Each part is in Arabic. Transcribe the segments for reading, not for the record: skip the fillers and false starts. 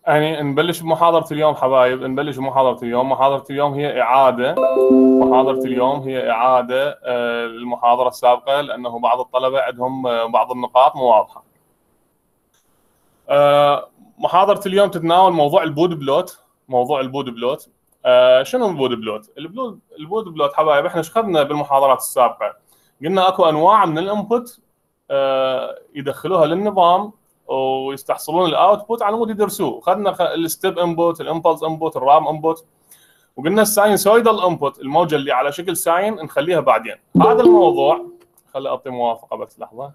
يعني نبلش بمحاضرة اليوم حبايب، نبلش بمحاضرة اليوم. محاضرة اليوم هي إعادة. محاضرة اليوم هي إعادة للمحاضرة السابقة، لأنه بعض الطلبة عندهم بعض النقاط مو واضحة. محاضرة اليوم تتناول موضوع البود بلوت. موضوع البود بلوت. شنو البود بلوت؟ البود بلوت حبايب، احنا ايش اخذنا بالمحاضرات السابقة؟ قلنا اكو انواع من الانبوت يدخلوها للنظام ويستحصلون الاوتبوت على مود يدرسوه. اخذنا الستيب انبوت، الامبلس انبوت، الرام انبوت، وقلنا الساينسويدال انبوت، الموجه اللي على شكل ساين نخليها بعدين. هذا الموضوع خلي اعطي موافقه بس لحظه.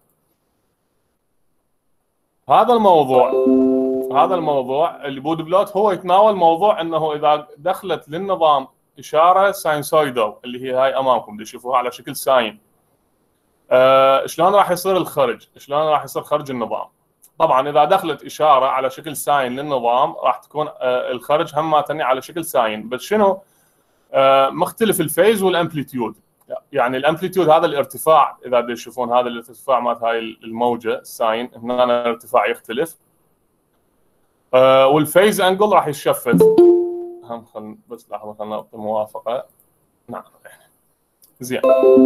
هذا الموضوع البود بلوت هو يتناول موضوع انه اذا دخلت للنظام اشاره ساينسويدال اللي هي هاي امامكم تشوفوها على شكل ساين، شلون راح يصير الخرج؟ شلون راح يصير خرج النظام؟ طبعا اذا دخلت اشاره على شكل ساين للنظام راح تكون الخرج هماتني على شكل ساين، بس شنو مختلف الفيز والامبليتيود. يعني الامبليتيود هذا الارتفاع، اذا تشوفون هذا الارتفاع مالت هاي الموجه الساين، هنا الارتفاع يختلف، والفيز انجل راح يتشفت. هم بس لحظه خلنا نعطي موافقه. نعم زين.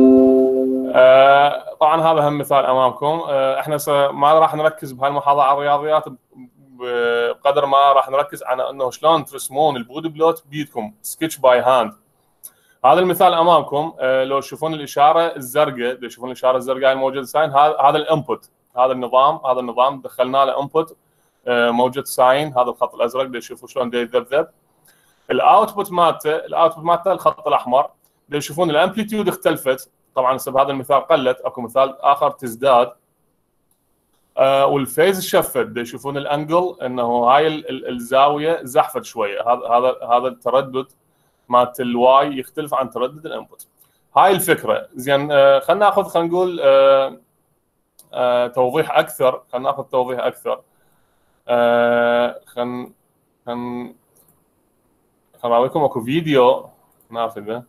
طبعا هذا هم مثال امامكم. احنا ما راح نركز بهالمحاضره على الرياضيات بقدر ما راح نركز على انه شلون ترسمون البود بلوت بيدكم سكتش باي هاند. هذا المثال امامكم، لو تشوفون الاشاره الزرقاء، تشوفون الاشاره الزرقاء الموجوده ساين، هذا الانبوت، هذا النظام دخلنا له انبوت موجود ساين، هذا الخط الازرق تشوفوا شلون يذبذب. الاوتبوت مالته الخط الاحمر. تشوفون الامبليتيود اختلفت، طبعا بسبب هذا المثال قلت، اكو مثال اخر تزداد. والفيز شفت، يشوفون الانجل انه هاي الزاويه زحفت شويه. هذا التردد مالت الواي يختلف عن تردد الانبوت. هاي الفكره. زين، خلينا نقول توضيح اكثر. خلينا ناخذ توضيح اكثر. خلينا اراويكم اكو فيديو نافذه.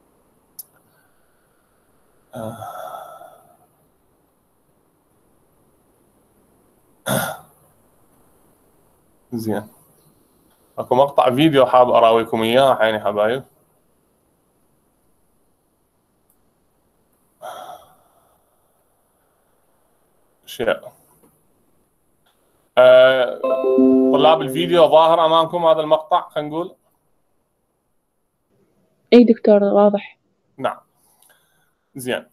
زين، اكو مقطع فيديو حاب اراويكم اياه عيني حبايب. شيء طلاب الفيديو ظاهر امامكم هذا المقطع؟ خلينا نقول اي دكتور واضح. نعم. زين،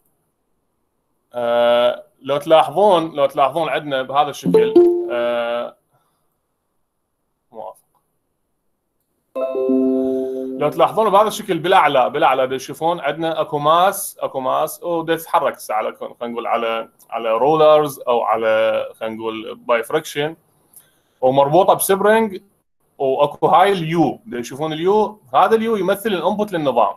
لو تلاحظون عندنا بهذا الشكل. موافق. لو تلاحظون بهذا الشكل بالاعلى تشوفون عندنا اكو ماس وتتحرك على، خلينا نقول على رولرز او على، خلينا نقول باي فريكشن، ومربوطه بسبرنج، واكو هاي اليو. تشوفون اليو، هذا اليو يمثل الانبوت للنظام.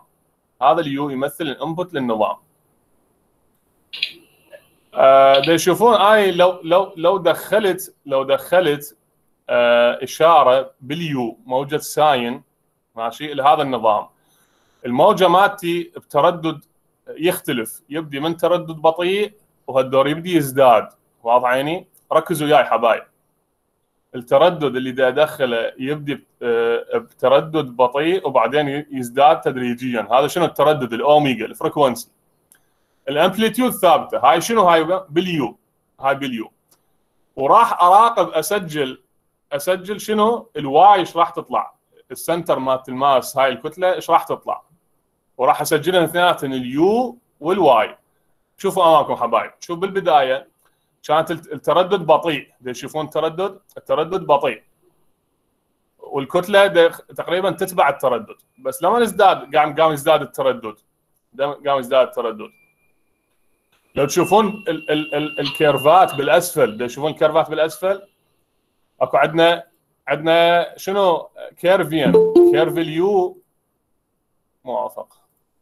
تشوفون هاي لو دخلت اشاره باليو موجه ساين ماشي لهذا النظام، الموجه مالتي بتردد يختلف، يبدي من تردد بطيء وهالدور يبدي يزداد. واضح عيني؟ ركزوا وياي حبايب. التردد اللي دا ادخله يبدي بتردد بطيء وبعدين يزداد تدريجيا. هذا شنو التردد؟ الاوميجا، الفريكونسي. الامبليتيود ثابته. هاي شنو؟ هاي باليو. وراح اراقب اسجل شنو الواي، ايش راح تطلع، السنتر مالت الماس، هاي الكتله ايش راح تطلع، وراح اسجلها اثنيناتهم اليو والواي. شوفوا امامكم حبايب، شوف بالبدايه كانت التردد بطيء، تشوفون التردد بطيء، والكتله تقريبا تتبع التردد، بس لما ازداد قام يزداد التردد. لو تشوفون الكيرفات بالاسفل، اكو عندنا شنو؟ كيرف اليو. موافق.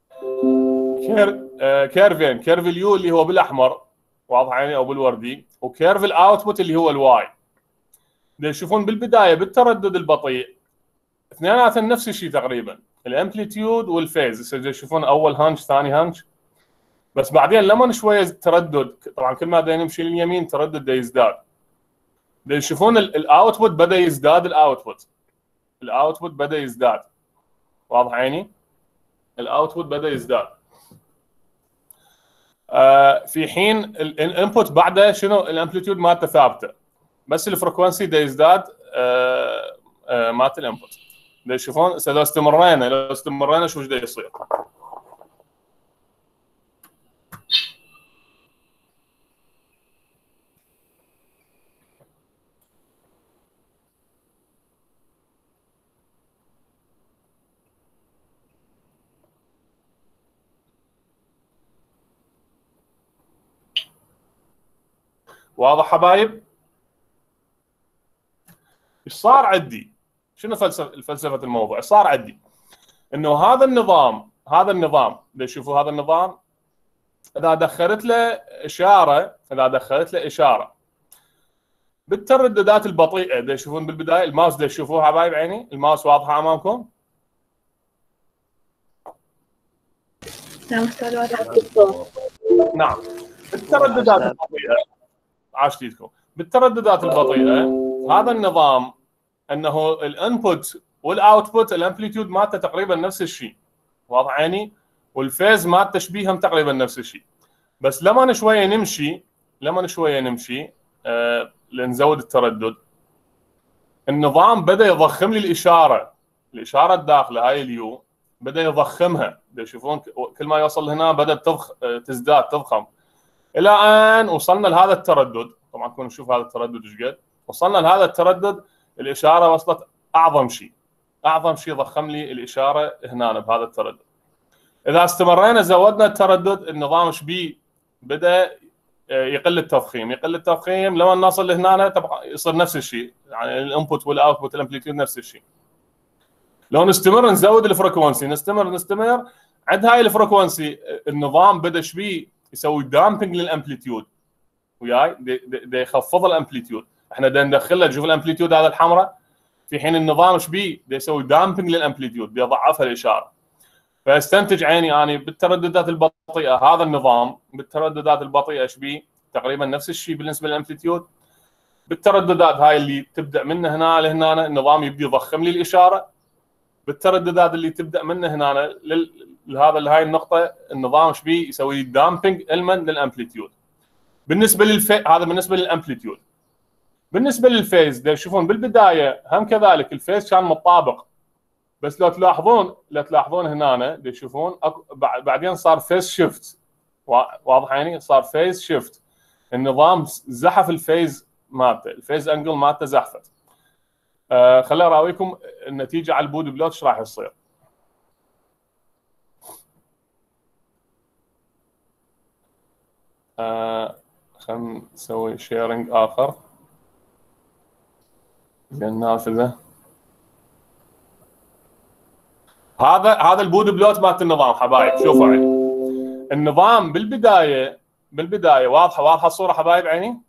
كيرف اليو اللي هو بالاحمر، واضح عيني، او بالوردي، وكيرف الاوتبوت اللي هو الواي. تشوفون بالبدايه بالتردد البطيء اثنيناتهم نفس الشيء تقريبا، الامبليتيود والفيز. تشوفون اول هانش ثاني هانش، بس بعدين لما شويه تردد، طبعا كل ما نمشي لليمين تردد يزداد. تشوفون الاوتبوت بدا يزداد، الاوتبوت بدا يزداد، واضح عيني؟ الاوتبوت بدا يزداد. في حين الانبوت بعده شنو؟ الامبليتيود مالته ثابته، بس الفريكونسي دا يزداد مالت الانبوت. تشوفون لو استمرينا شو دا يصير. واضح حبايب؟ ايش صار عندي؟ شنو فلسفه الموضوع؟ ايش صار عندي؟ انه هذا النظام شوفوا هذا النظام اذا دخلت له اشاره بالترددات البطيئه، تشوفون بالبدايه الماوس تشوفوه حبايب عيني، الماوس واضحه امامكم؟ نعم استاذ واضح. نعم. بالترددات البطيئه، عاش ليكم، بالترددات البطيئه هذا النظام انه الانبوت والاوتبوت الامبليتيود مالته تقريبا نفس الشيء، واضح عيني؟ والفيز مالته تشبيهم تقريبا نفس الشيء. بس لما شويه نمشي لنزود التردد، النظام بدا يضخم لي الاشاره الداخله هاي اليو، بدا يضخمها. تشوفون كل ما يوصل هنا بدات تزداد تضخم الى ان وصلنا لهذا التردد. طبعا كنا نشوف هذا التردد ايش قد وصلنا لهذا التردد، الاشاره وصلت اعظم شيء ضخم لي الاشاره هنا بهذا التردد. اذا استمرينا زودنا التردد، النظام ايش بيه؟ بدا يقل التضخيم لما نصل لهنا يصير نفس الشيء، يعني الانبوت والاوتبوت الامبليتيود نفس الشيء. لو نستمر نزود الفريكونسي، نستمر عند هاي الفريكونسي، النظام بدا ايش بيه؟ يسوي دامبنج للامبليتيود، وياي دا يخفض الامبليتيود. احنا دا ندخل له، تشوف الامبليتيود هذا الحمراء، في حين النظام ايش بيه؟ دا يسوي دامبنج للامبليتيود، بيضعفها الاشاره. فاستنتج عيني اني بالترددات البطيئه، هذا النظام بالترددات البطيئه ايش بيه؟ تقريبا نفس الشيء بالنسبه للامبليتيود. بالترددات هاي اللي تبدا من هنا لهنا، النظام يبدي يضخم لي الاشاره. بالترددات اللي تبدا من هنا لهاي النقطه، النظام ايش بيه؟ يسوي دامبنج للامبليتيود. هذا بالنسبه للامبليتيود. بالنسبه للفيز تشوفون بالبدايه هم كذلك الفيز كان متطابق، بس لو تلاحظون هنا تشوفون بعدين صار فيز شيفت، واضح يعني؟ صار فيز شيفت، النظام زحف الفيز مالته، الفيز انجل مالته زحفت. خليني اراويكم النتيجه على البود بلوت ايش راح يصير. خلينا نسوي شيرنج اخر للنافذه. هذا البود بلوت مالت النظام حبايب. شوفوا عيني النظام بالبدايه واضحه الصوره حبايب عيني؟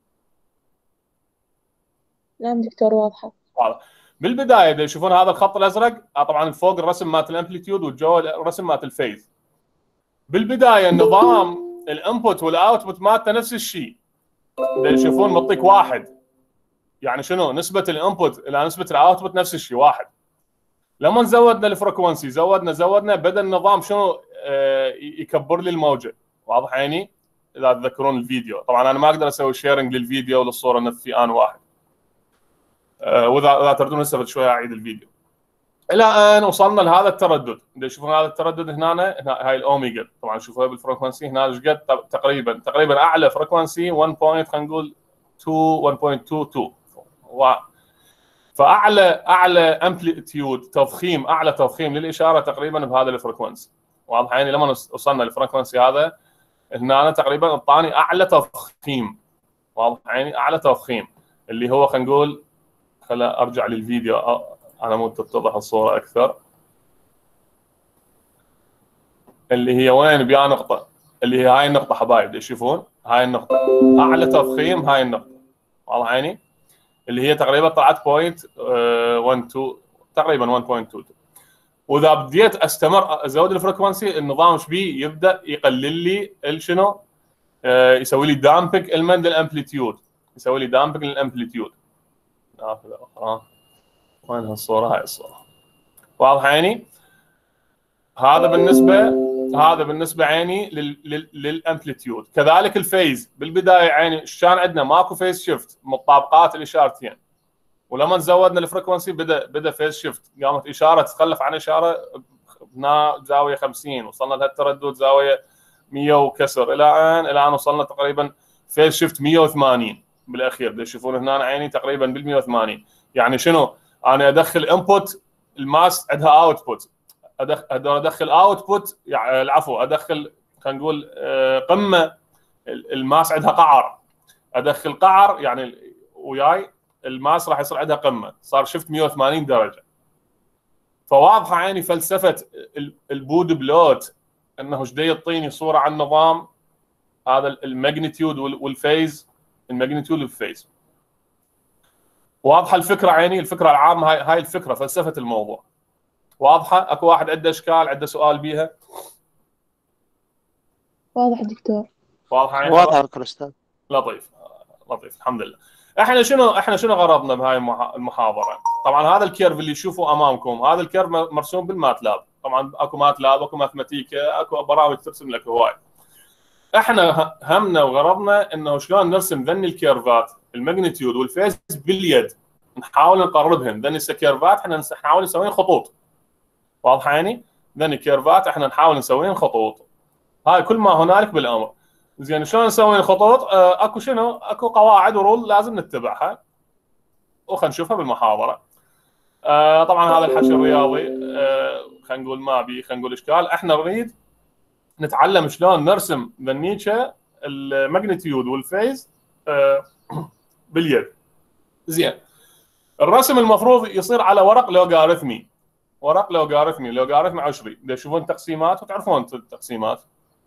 نعم دكتور واضحه. بالبدايه تشوفون هذا الخط الازرق، طبعا فوق الرسم مالت الامبليتيود والجو الرسم مالت الفيز. بالبدايه النظام الانبوت والاوتبوت مالته نفس الشيء، تشوفون معطيك واحد، يعني شنو؟ نسبه الانبوت الى نسبه الاوتبوت نفس الشيء واحد. لما زودنا الفريكونسي زودنا بدا النظام شنو؟ يكبر لي الموجه، واضح عيني؟ اذا تذكرون الفيديو، طبعا انا ما اقدر اسوي شيرنج للفيديو وللصوره نفسي انا واحد، واذا تردون هسه شويه اعيد الفيديو. الى ان وصلنا لهذا التردد. تشوفون هذا التردد هنا هاي الاوميجا، طبعا شوفوها بالفريكونسي هنا ايش قد؟ تقريبا اعلى فريكونسي 1. خلينا نقول 1.22. فاعلى امبليتيود تضخيم، اعلى تضخيم للاشاره تقريبا بهذا الفريكونسي، واضح يعني؟ لما وصلنا للفريكونسي هذا هنا تقريبا اعطاني اعلى تضخيم، واضح يعني؟ اعلى تضخيم اللي هو خلينا نقول، خليني ارجع للفيديو على مود تتضح الصوره اكثر، اللي هي وين؟ بيا نقطه، اللي هي هاي النقطه حبايب. تشوفون هاي النقطه اعلى تضخيم، هاي النقطه، واضح يعني؟ اللي هي تقريبا طلعت 0.12 تقريبا 1.22. واذا بديت استمر ازود الفريكونسي، النظام ايش بيه؟ يبدا يقلل لي شنو؟ يسوي لي دامبنج للامبليتيود، يسوي لي دامبنج للامبليتيود. نافذه اخرى، وين هالصوره؟ هاي الصوره واضحه عيني. هذا بالنسبه عيني للامبليتيود. كذلك الفيز بالبدايه عيني كان عندنا ماكو فيز شيفت مطابقات الاشارتين، ولما زودنا الفريكونسي بدا فيز شيفت، قامت اشاره تتخلف عن اشاره هنا زاويه 50، وصلنا لهالتردد زاويه 100 وكسر الى ان وصلنا تقريبا فيز شيفت 180 بالاخير. تشوفون هنا عيني تقريبا بال 180. يعني شنو؟ انا ادخل انبوت، الماس عندها اوتبوت، ادخل اوتبوت، يعني العفو ادخل خلينا نقول قمه، الماس عندها قعر، ادخل قعر يعني وياي الماس راح يصير عندها قمه، صار شفت 180 درجه. فواضحه عيني فلسفه البود بلوت انه ايش يعطيني صوره عن النظام هذا الماجنتيود والفيز، الماجنتيود والفيز. واضحه الفكره عيني، الفكره العامه هاي الفكره فلسفه الموضوع. واضحه؟ اكو واحد عنده اشكال، عنده سؤال بيها؟ واضح دكتور. واضحه عيني؟ واضحه دكتور استاذ. لطيف لطيف الحمد لله. احنا شنو غرضنا بهاي المحاضره؟ طبعا هذا الكيرف اللي تشوفوه امامكم، هذا الكيرف مرسوم بالماتلاب. طبعا اكو ماتلاب، اكو ماثماتيكا، اكو برامج ترسم لك هواي. احنا همنا وغرضنا انه شلون نرسم ذني الكيرفات الماجنتيود والفيز باليد، نحاول نقربهم. ذني الكيرفات احنا نحاول نسويهم خطوط. واضحه يعني؟ ذني الكيرفات احنا نحاول نسويهم خطوط. هاي كل ما هنالك بالامر. زين شلون نسوي الخطوط؟ اكو شنو؟ اكو قواعد ورول لازم نتبعها، وخلينا نشوفها بالمحاضره. طبعا هذا الحشي الرياضي خلينا نقول ما بي، خلينا نقول اشكال. احنا نريد نتعلم شلون نرسم ذنيتشا الماجنتيود والفيز باليد. زين الرسم المفروض يصير على ورق لوغاريثمي، ورق لوغاريثمي عشري. تشوفون تقسيمات وتعرفون التقسيمات.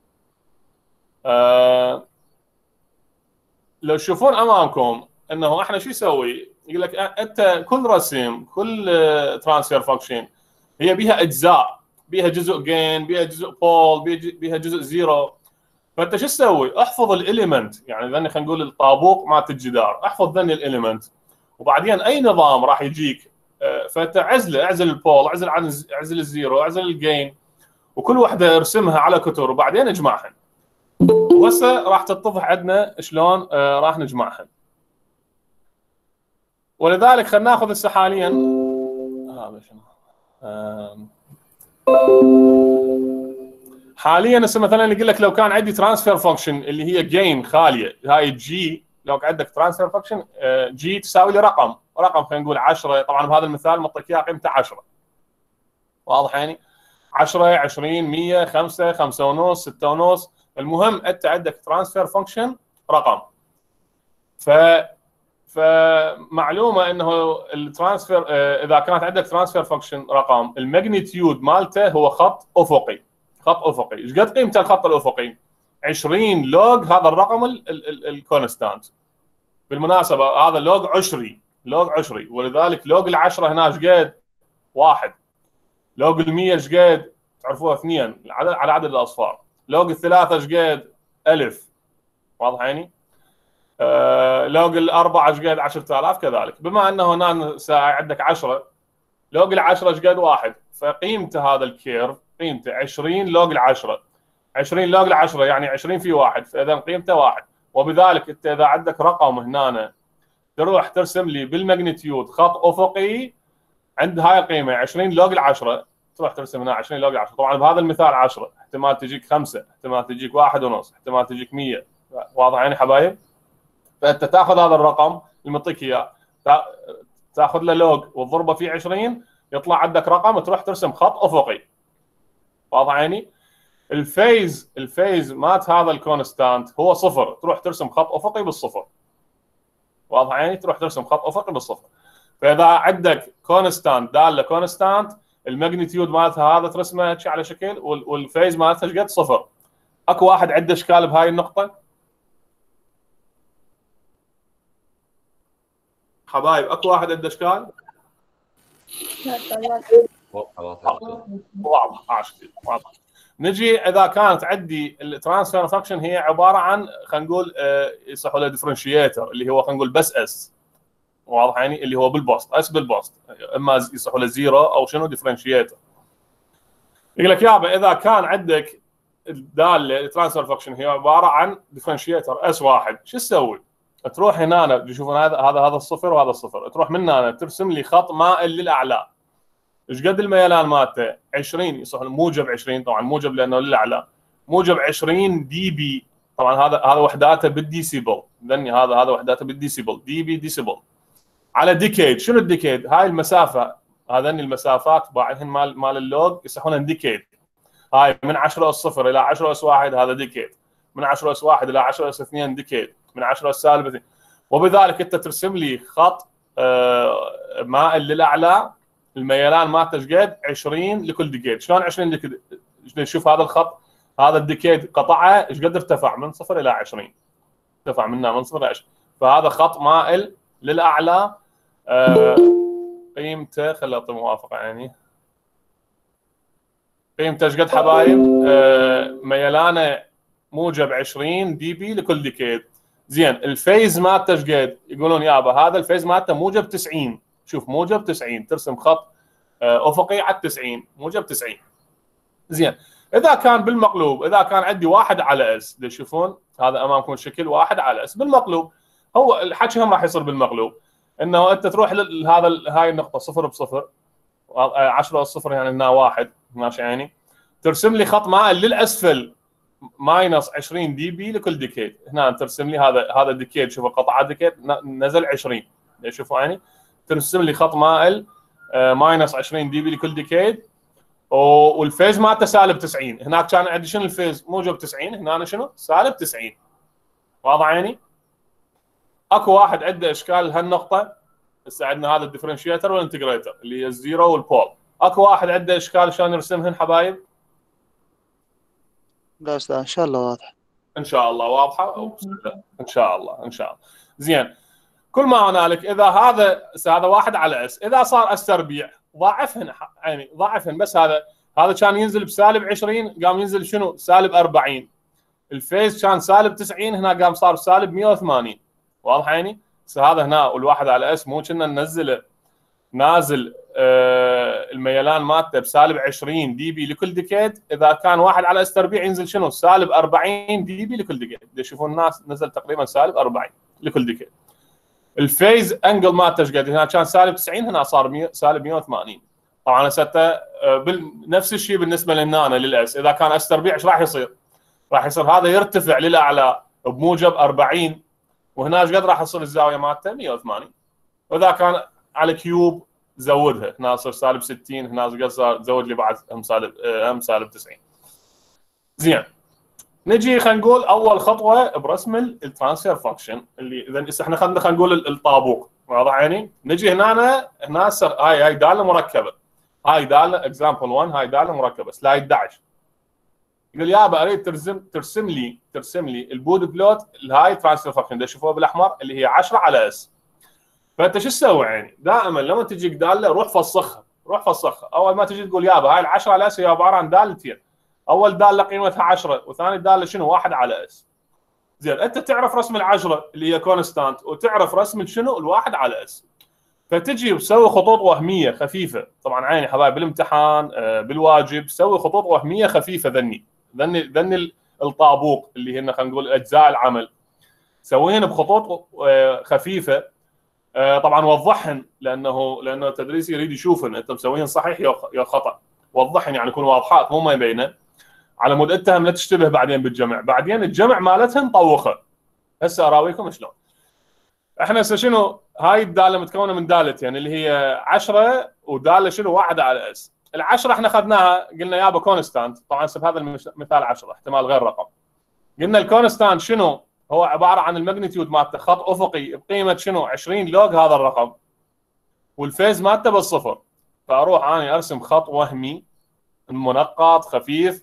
لو تشوفون امامكم انه احنا شو يسوي؟ يقول لك انت كل رسم، كل ترانسفير فانكشن هي بيها اجزاء، بيها جزء جين، بيها جزء بول، بيها جزء زيرو. فانت شو تسوي؟ احفظ الاليمنت، يعني ذني خلينا نقول الطابوق مالت الجدار، احفظ ذني الاليمنت، وبعدين اي نظام راح يجيك فانت اعزل البول، اعزل الزيرو، اعزل الجين، وكل واحده ارسمها على كتر وبعدين اجمعها. وهسه راح تتضح عندنا شلون راح نجمعها. ولذلك خلينا ناخذ هسه حاليا هذا شنو حاليا هسه مثلا يقول لك لو كان عندي ترانسفير فانكشن اللي هي جين خاليه، هاي جي، لو عندك ترانسفير فانكشن جي تساوي لي رقم خلينا نقول 10. طبعا بهذا المثال معطيك اياه قيمته 10. واضح يعني؟ 10 20 100 5 5 ونص 6 ونص. المهم انت عندك ترانسفير فانكشن رقم. فمعلومه انه الترانسفير اذا كانت عندك ترانسفير فانكشن رقم، الماجنتيود مالته هو خط افقي. ايش قد قيمته الخط الافقي؟ 20 لوج هذا الرقم الكونستانت. بالمناسبه هذا لوج عشري، ولذلك لوج ال10 هنا ايش قد؟ 1. لوج ال100 ايش قد؟ تعرفوها 2 على عدد الاصفار. لوج ال3 ايش قد؟ 1000. واضح يعني؟ لوج ال4 ايش قد؟ 10000 كذلك. بما انه هنا عندك 10، لوج ال10 ايش قد؟ 1. فقيمته هذا الكيرف قيمته 20 لوج ال10. 20 لوج ال10 يعني 20 في 1، فاذا قيمته 1. وبذلك انت اذا عندك رقم هنا تروح ترسم لي بالماجنتيود خط افقي عند هاي القيمه 20 لوج ال10، تروح ترسم هنا 20 لوج ال10. طبعا بهذا المثال 10، احتمال تجيك 5، احتمال تجيك 1.5، احتمال تجيك 100. واضح يعني حبايب؟ فانت تاخذ هذا الرقم اللي معطيك اياه، تاخذ له لوج وتضربه في 20 يطلع عندك رقم وتروح ترسم خط افقي. واضح يعني؟ الفيز مات هذا الكونستانت هو 0، تروح ترسم خط افقي بالصفر. واضح يعني؟ تروح ترسم خط افقي بالصفر. فاذا عندك كونستانت داله كونستانت، الماجنتيود مالتها هذا ترسمه على شكل، والفيز مالتها ايش قد؟ 0. اكو واحد عنده اشكال بهاي النقطه؟ حبايب اكو واحد عنده اشكال؟ واضحة واضح. واضح. نجي اذا كانت عندي الترانسفير فانكشن هي عباره عن خلينا نقول يصحوا له ديفرنشيتر اللي هو خلينا نقول بس اس، واضح يعني اللي هو بالبوست اس بالبوست، اما يصحوا له زيرو او شنو ديفرنشيتر. يقول لك يابا اذا كان عندك الداله الترانسفير فانكشن هي عباره عن ديفرنشيتر اس واحد، شو تسوي؟ تروح هنا تشوفون هذا الصفر وهذا الصفر، تروح من هنا ترسم لي خط مائل للاعلى. ايش قد الميلان مالته؟ 20 يصح موجب 20، طبعا موجب لانه للاعلى، موجب 20 دي بي، طبعا هذا وحداته بالديسيبل، ذني هذا وحداته بالديسيبل، دي بي ديسيبل على ديكيد. شنو الديكيد؟ هاي المسافه، هذني المسافات باعهن مال اللوج يصحون ديكيد. هاي من 10 اس 0 الى 10 اس 1 هذا ديكيد، من 10 اس 1 الى 10 اس 2 ديكيد، من 10 اس سالب 2. وبذلك انت ترسم لي خط مائل للاعلى، الميلان مالته ايش قد؟ 20 لكل ديكيد. شلون 20 لكل؟ نشوف هذا الخط، هذا الديكيد قطعه ايش قد ارتفع؟ من 0 الى 20 ارتفع منه من 0 الى 20، فهذا خط مائل للاعلى. قيمته خليني اعطي موافقه يعني، قيمته ايش قد حبايب؟ ميلانه موجب 20 دي بي لكل ديكيد. زين الفيز مالته ايش قد؟ يقولون يابا هذا الفيز مالته موجب 90. شوف موجب 90، ترسم خط افقي على 90 موجب 90. زين اذا كان بالمقلوب، اذا كان عندي 1 على اس، تشوفون هذا امامكم الشكل 1 على اس بالمقلوب، هو الحكي هم راح يصير بالمقلوب، انه انت تروح لهذا هاي النقطه 0 ب0 10 اس 0 يعني هنا 1 ماشي يعني، ترسم لي خط مائل للاسفل ماينس 20 دي بي لكل ديكيد. هنا ترسم لي هذا ديكيد، شوف القطعه ديكيد نزل 20، شوفوا يعني ترسم لي خط مائل ماينس 20 دي بي لكل ديكيد، والفيز مالته سالب 90. هناك كان عندي شنو الفيز؟ موجب 90، هنا شنو؟ سالب 90. واضح يعني؟ اكو واحد عنده اشكال هالنقطه، هسه عندنا هذا الديفرنشيتر والانتجريتر اللي هي الزيرو والبول، اكو واحد عنده اشكال شلون نرسمهن حبايب؟ لا استاذ ان شاء الله واضح. ان شاء الله واضحه ان شاء الله ان شاء الله. زين كل ما هنالك اذا هذا 1 على اس، اذا صار اس تربيع ضاعفهن يعني ضاعفهن، بس هذا كان ينزل بسالب 20 قام ينزل شنو؟ سالب 40. الفيز كان سالب 90 هنا قام صار سالب 180. واضح يعني؟ هذا هنا والواحد على اس مو كنا ننزله نازل الميلان مالته بسالب 20 دي بي لكل ديكيد، اذا كان 1 على اس تربيع ينزل شنو؟ سالب 40 دي بي لكل ديكيد. تشوفون الناس نزل تقريبا سالب 40 لكل ديكيد. الفيز انجل مالته ايش قد؟ هنا كان سالب 90 هنا صار سالب 180. طبعا هسه نفس الشيء بالنسبه للنانا للاس، اذا كان اس تربيع ايش راح يصير؟ راح يصير هذا يرتفع للاعلى بموجب 40، وهنا ايش قد راح تصير الزاويه مالته؟ 180. واذا كان على كيوب زودها، هنا صار سالب 60، هنا ايش قد صار؟ زود لي بعد هم سالب 90. زين نجي خلينا نقول اول خطوه برسم الترانسفير فانكشن اللي اذا احنا خلينا نقول الطابوق. واضح يعني؟ نجي هنا هاي داله مركبه، هاي داله اكزامبل 1، هاي داله مركبه سلايد 11. يقول يابا اريد ترسم لي البود بلوت الهاي ترانسفير فانكشن، تشوفوها بالاحمر اللي هي 10 على اس. فانت شو تسوي يعني؟ دائما لما تجيك داله روح فسخها. اول ما تجي تقول يابا هاي ال10 على اس هي عباره عن دالتين، اول داله قيمتها 10 وثاني داله شنو؟ 1 على اس. زين انت تعرف رسم ال10 اللي هي كونستانت، وتعرف رسم شنو؟ ال1 على اس. فتجي وتسوي خطوط وهميه خفيفه، طبعا عيني حبايب بالامتحان بالواجب سوي خطوط وهميه خفيفه، ذني الطابوق اللي هن خلينا نقول اجزاء العمل، سويهن بخطوط خفيفه. طبعا وضحهن لانه التدريس يريد يشوفن انت مسويهن صحيح يا خطا، وضحهن يعني يكون واضحات مو ما يبينه، على مود اتهم لا تشتبه بعدين بالجمع، بعدين الجمع مالتهم طوخه. هسه اراويكم شلون. احنا هسه شنو؟ هاي الداله متكونه من دالتين اللي هي 10 وداله شنو؟ 1 على اس. ال10 احنا اخذناها قلنا يابا كونستانت، طبعا بهذا المثال 10 احتمال غير رقم. قلنا الكونستانت شنو؟ هو عباره عن الماجنتيود مالته خط افقي بقيمه شنو؟ 20 لوج هذا الرقم، والفيز مالته بالصفر. فاروح انا ارسم خط وهمي منقط خفيف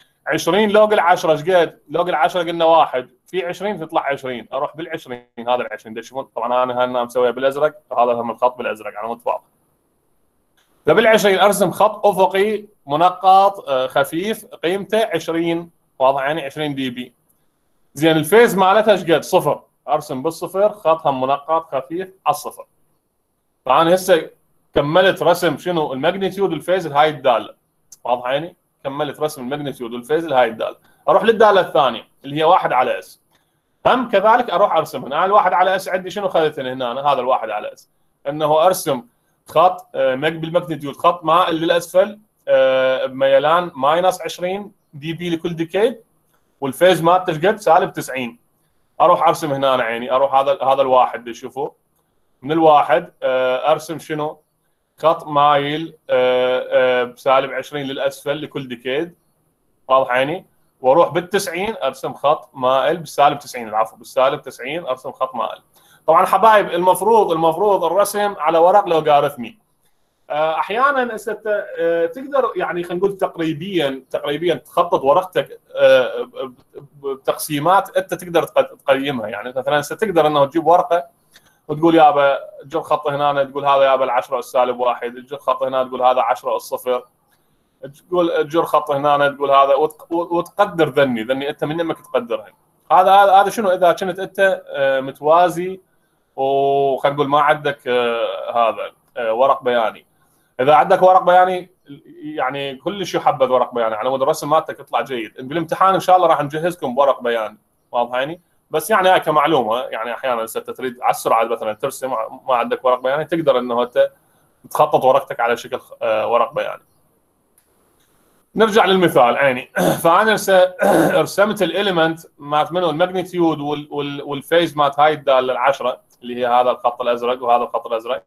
20 لوج ال10 ايش قد؟ لوج ال10 قلنا 1 في 20 تطلع 20، اروح بال20 هذا ال20 تشوفون طبعا انا مسويها بالازرق، هذا هم الخط بالازرق على مود واضح. فبال20 ارسم خط افقي منقط خفيف قيمته 20، واضح يعني 20 دي بي. زين الفيز مالتها ايش قد؟ صفر، ارسم بالصفر خط هم منقط خفيف على الصفر. فانا هسه كملت رسم شنو؟ الماجنتيود والفيز لهاي الداله، واضح يعني؟ كملت رسم الماجنتيود والفيز لهاي الداله. اروح للداله الثانيه اللي هي 1 على اس، هم كذلك اروح ارسم هنا. الواحد على اس عندي شنو خذت هنا؟ هذا الواحد على اس، انه ارسم خط بالماجنتيود خط مائل للاسفل بميلان ماينس 20 دي بي لكل ديكيد، والفيز مالته ايش قد؟ سالب 90. اروح ارسم هنا عيني، اروح هذا الواحد اللي تشوفوه، من الواحد ارسم شنو؟ خط مايل بسالب 20 للاسفل لكل ديكيد، واضح عيني؟ واروح بال90 ارسم خط مائل بالسالب 90، العفو بالسالب 90 ارسم خط مائل. طبعا حبايب المفروض الرسم على ورق لوغاريتمي. احيانا تقدر يعني خلينا نقول تقريبيا تخطط ورقتك بتقسيمات انت تقدر تقيمها. يعني مثلا تقدر انه تجيب ورقه وتقول يابا جر خط هنا، تقول هذا يابا العشرة السالب 1، تجر خط هنا تقول هذا 10 الصفر، تقول جر خط هنا تقول هذا، وتقدر ذني انت من يمك تقدرها. هذا شنو اذا كنت انت متوازي وخلينا نقول ما عندك هذا ورق بياني. اذا عندك ورق بياني يعني كلش يحبذ ورق بياني على مود الرسم مالتك يطلع جيد. بالامتحان ان شاء الله راح نجهزكم بورق بياني، واضح يعني؟ بس يعني هاي كمعلومه، يعني احيانا اذا تريد على السرعه مثلا ترسم ما عندك ورق بياني تقدر انه انت تخطط ورقتك على شكل ورق بياني. نرجع للمثال عيني. فانا رسمت الاليمنت مالت منه الماجنتيود والفيز مالت هاي الداله العشره اللي هي هذا الخط الازرق وهذا الخط الازرق،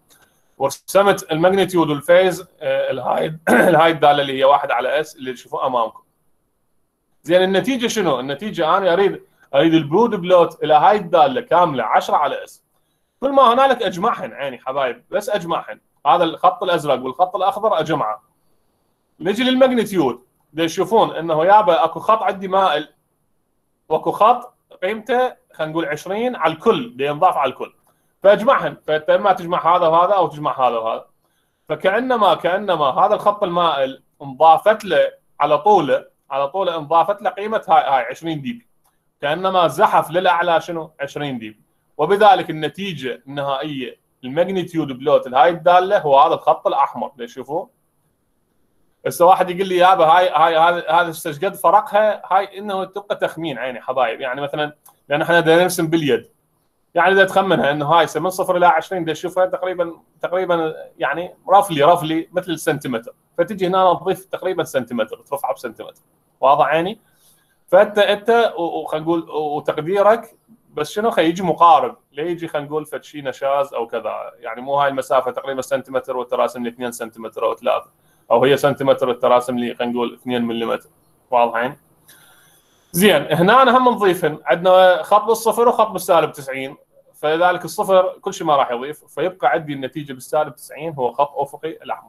ورسمت الماجنتيود والفيز الهاي الداله اللي هي 1 على اس اللي تشوفوه امامكم. زين النتيجه شنو؟ النتيجه انا اريد البرود بلوت الى هاي الداله كامله 10 على اس. كل ما هنالك اجمعهن عيني حبايب، بس اجمعهن، هذا الخط الازرق والخط الاخضر اجمعه. نجي للماجنتيود، تشوفون انه يابا اكو خط عندي مائل واكو خط قيمته خلينا نقول 20 على الكل، بينضاف على الكل، فاجمعهن. فانت اما تجمع هذا وهذا او تجمع هذا وهذا. فكانما هذا الخط المائل انضافت له على طوله انضافت له قيمه هاي 20 دي بي، كانما زحف للاعلى شنو؟ 20 دي بي. وبذلك النتيجه النهائيه الماجنتيود بلوت لهاي الداله هو هذا الخط الاحمر اللي تشوفوه. هسه واحد يقول لي يابا هاي هذا ايش قد فرقها؟ هاي انه تبقى تخمين عيني حبايب. يعني مثلا لان احنا بدنا نرسم باليد، يعني اذا تخمنها انه هاي من 0 الى 20 بدي اشوفها تقريبا يعني رفلي مثل السنتيمتر، فتجي هنا تضيف تقريبا سنتيمتر، ترفعه بسنتيمتر، واضح عيني؟ فانت وخلينا نقول وتقديرك بس شنو خلي يجي مقارب، لا يجي خلينا نقول فد شيء نشاز او كذا، يعني مو هاي المسافه تقريبا سنتيمتر وانت راسم لي 2 سنتيمتر او 3، او هي سنتيمتر وانت راسم لي خلينا نقول 2 ملم، واضحين؟ زين هنا هم نضيفن، عندنا خط بالصفر وخط بالسالب 90، فلذلك الصفر كل شيء ما راح يضيف، فيبقى عندي النتيجه بالسالب 90 هو خط افقي الاحمر.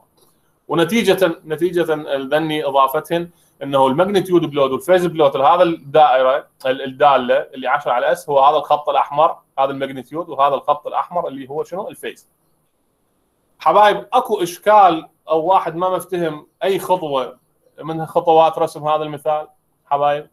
ونتيجه ذني اضافتهن انه الماجنتيود بلوت والفيز بلوت لهذا الدائره الداله اللي 10 على اس هو هذا الخط الاحمر، هذا الماجنتيود، وهذا الخط الاحمر اللي هو شنو؟ الفيز. حبايب اكو اشكال او واحد ما مفتهم اي خطوه من خطوات رسم هذا المثال حبايب؟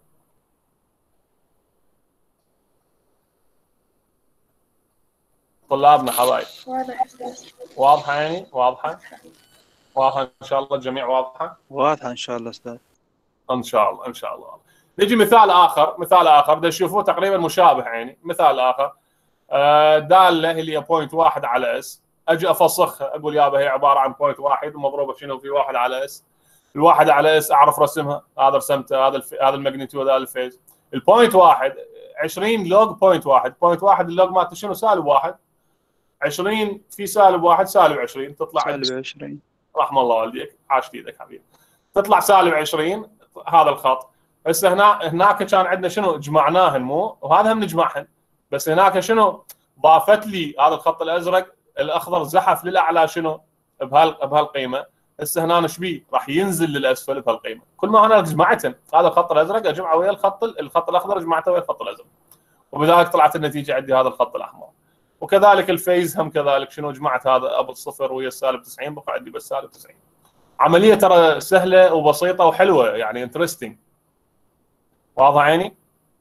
طلابنا حبايب واضحه يعني؟ واضحه ان شاء الله الجميع واضحه؟ واضحه ان شاء الله استاذ. ان شاء الله. نجي مثال اخر بدنا نشوفه تقريبا مشابه يعني. مثال اخر داله اللي هي بوينت 1 على اس، اجي افسخها اقول يابا هي عباره عن بوينت 1 ومضروبه شنو في 1 على اس. الواحد على اس اعرف رسمها، هذا رسمته، هذا الماجنتيود، هذا الفيز. البوينت 1 20 لوج بوينت 1 اللوج مالته شنو؟ سالب 1. 20 في سالب 1 سالب 20 تطلع سالب 20. رحم الله والديك، عاشت ايدك حبيبي. تطلع سالب 20 هذا الخط. هسه هناك كان عندنا شنو؟ جمعناهن مو؟ وهذا هم نجمعهن، بس هناك شنو؟ ضافت لي هذا الخط الازرق الاخضر زحف للاعلى شنو؟ بهالقيمه. هسه هنا ايش بيه؟ راح ينزل للاسفل بهالقيمه. كل ما هنا جمعتهن، هذا الخط الازرق اجمعه ويا الخط الاخضر، جمعته ويا الخط الازرق، وبذلك طلعت النتيجه عندي هذا الخط الاحمر. وكذلك الفيز هم كذلك، شنو جمعت هذا ابو الصفر ويا السالب 90 بقى عندي بس سالب 90. عمليه ترى سهله وبسيطه وحلوه يعني انترستنج. واضح عيني؟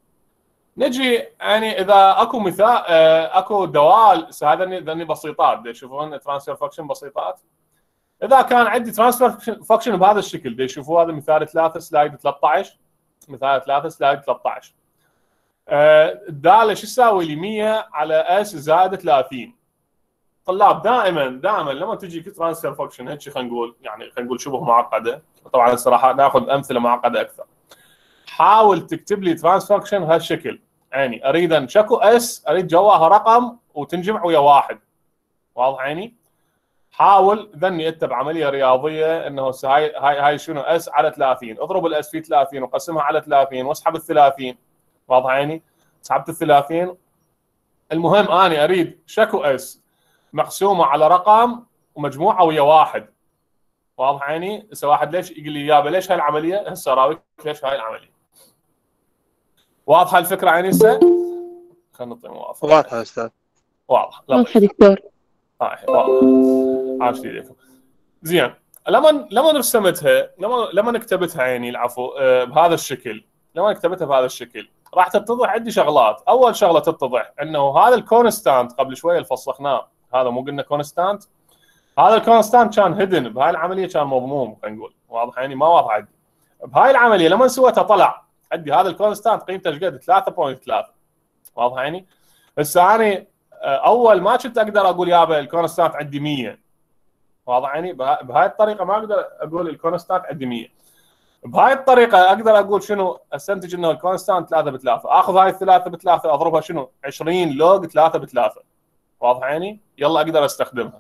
نجي يعني اذا اكو مثال اكو دوال هذني بسيطات تشوفون ترانسفير فانكشن بسيطات. اذا كان عندي ترانسفير فانكشن بهذا الشكل تشوفوا هذا مثال 3 سلايد 13 مثال 3 سلايد 13 الداله شو تساوي لي 100 على اس زائد 30. طلاب دائما لما تجي ترانسفير فانكشن هيك خلينا نقول يعني خلينا نقول شبه معقده، طبعا الصراحه ناخذ امثله معقده اكثر. حاول تكتب لي ترانسفير فانكشن بهالشكل، يعني اريد ان شكو اس اريد جواها رقم وتنجمع ويا واحد. واضح عيني؟ حاول ذني انت بعمليه رياضيه انه هاي شنو اس على 30، اضرب الاس في 30 وقسمها على 30 واسحب ال 30. واضح عيني؟ سحبت ال 30. المهم اني اريد شكو اس مقسومه على رقم ومجموعه ويا واحد. واضح عيني؟ هسه واحد ليش يقول لي يابا ليش هاي العمليه؟ هسه اراويك ليش هاي العمليه. واضحه الفكره عيني هسه؟ خلينا نعطي موافقه. واضحه استاذ. واضحه واضحة دكتور. واضحه. عاش ليكم. زين لما رسمتها لما كتبتها عيني العفو بهذا الشكل، لما كتبتها بهذا الشكل راح تتضح عندي شغلات. اول شغله تتضح انه هذا الكونستانت قبل شويه اللي فسخناه، هذا مو قلنا كونستانت؟ هذا الكونستانت كان هيدن بهاي العمليه، كان مضموم خلينا نقول. واضح يعني ما واضح عندي بهاي العمليه لما سويتها طلع عندي هذا الكونستانت قيمته ايش قد؟ 3.3. واضح يعني؟ هسه انا اول ما كنت اقدر اقول يابا الكونستانت عندي 100. واضح يعني؟ بهاي الطريقه ما اقدر اقول الكونستانت عندي 100. بهاي الطريقه اقدر اقول شنو؟ استنتج انه الكونستانت 3 ب 3، اخذ هاي 3 ب 3 اضربها شنو؟ 20 لوج 3 ب 3. واضح يعني؟ يلا اقدر استخدمها.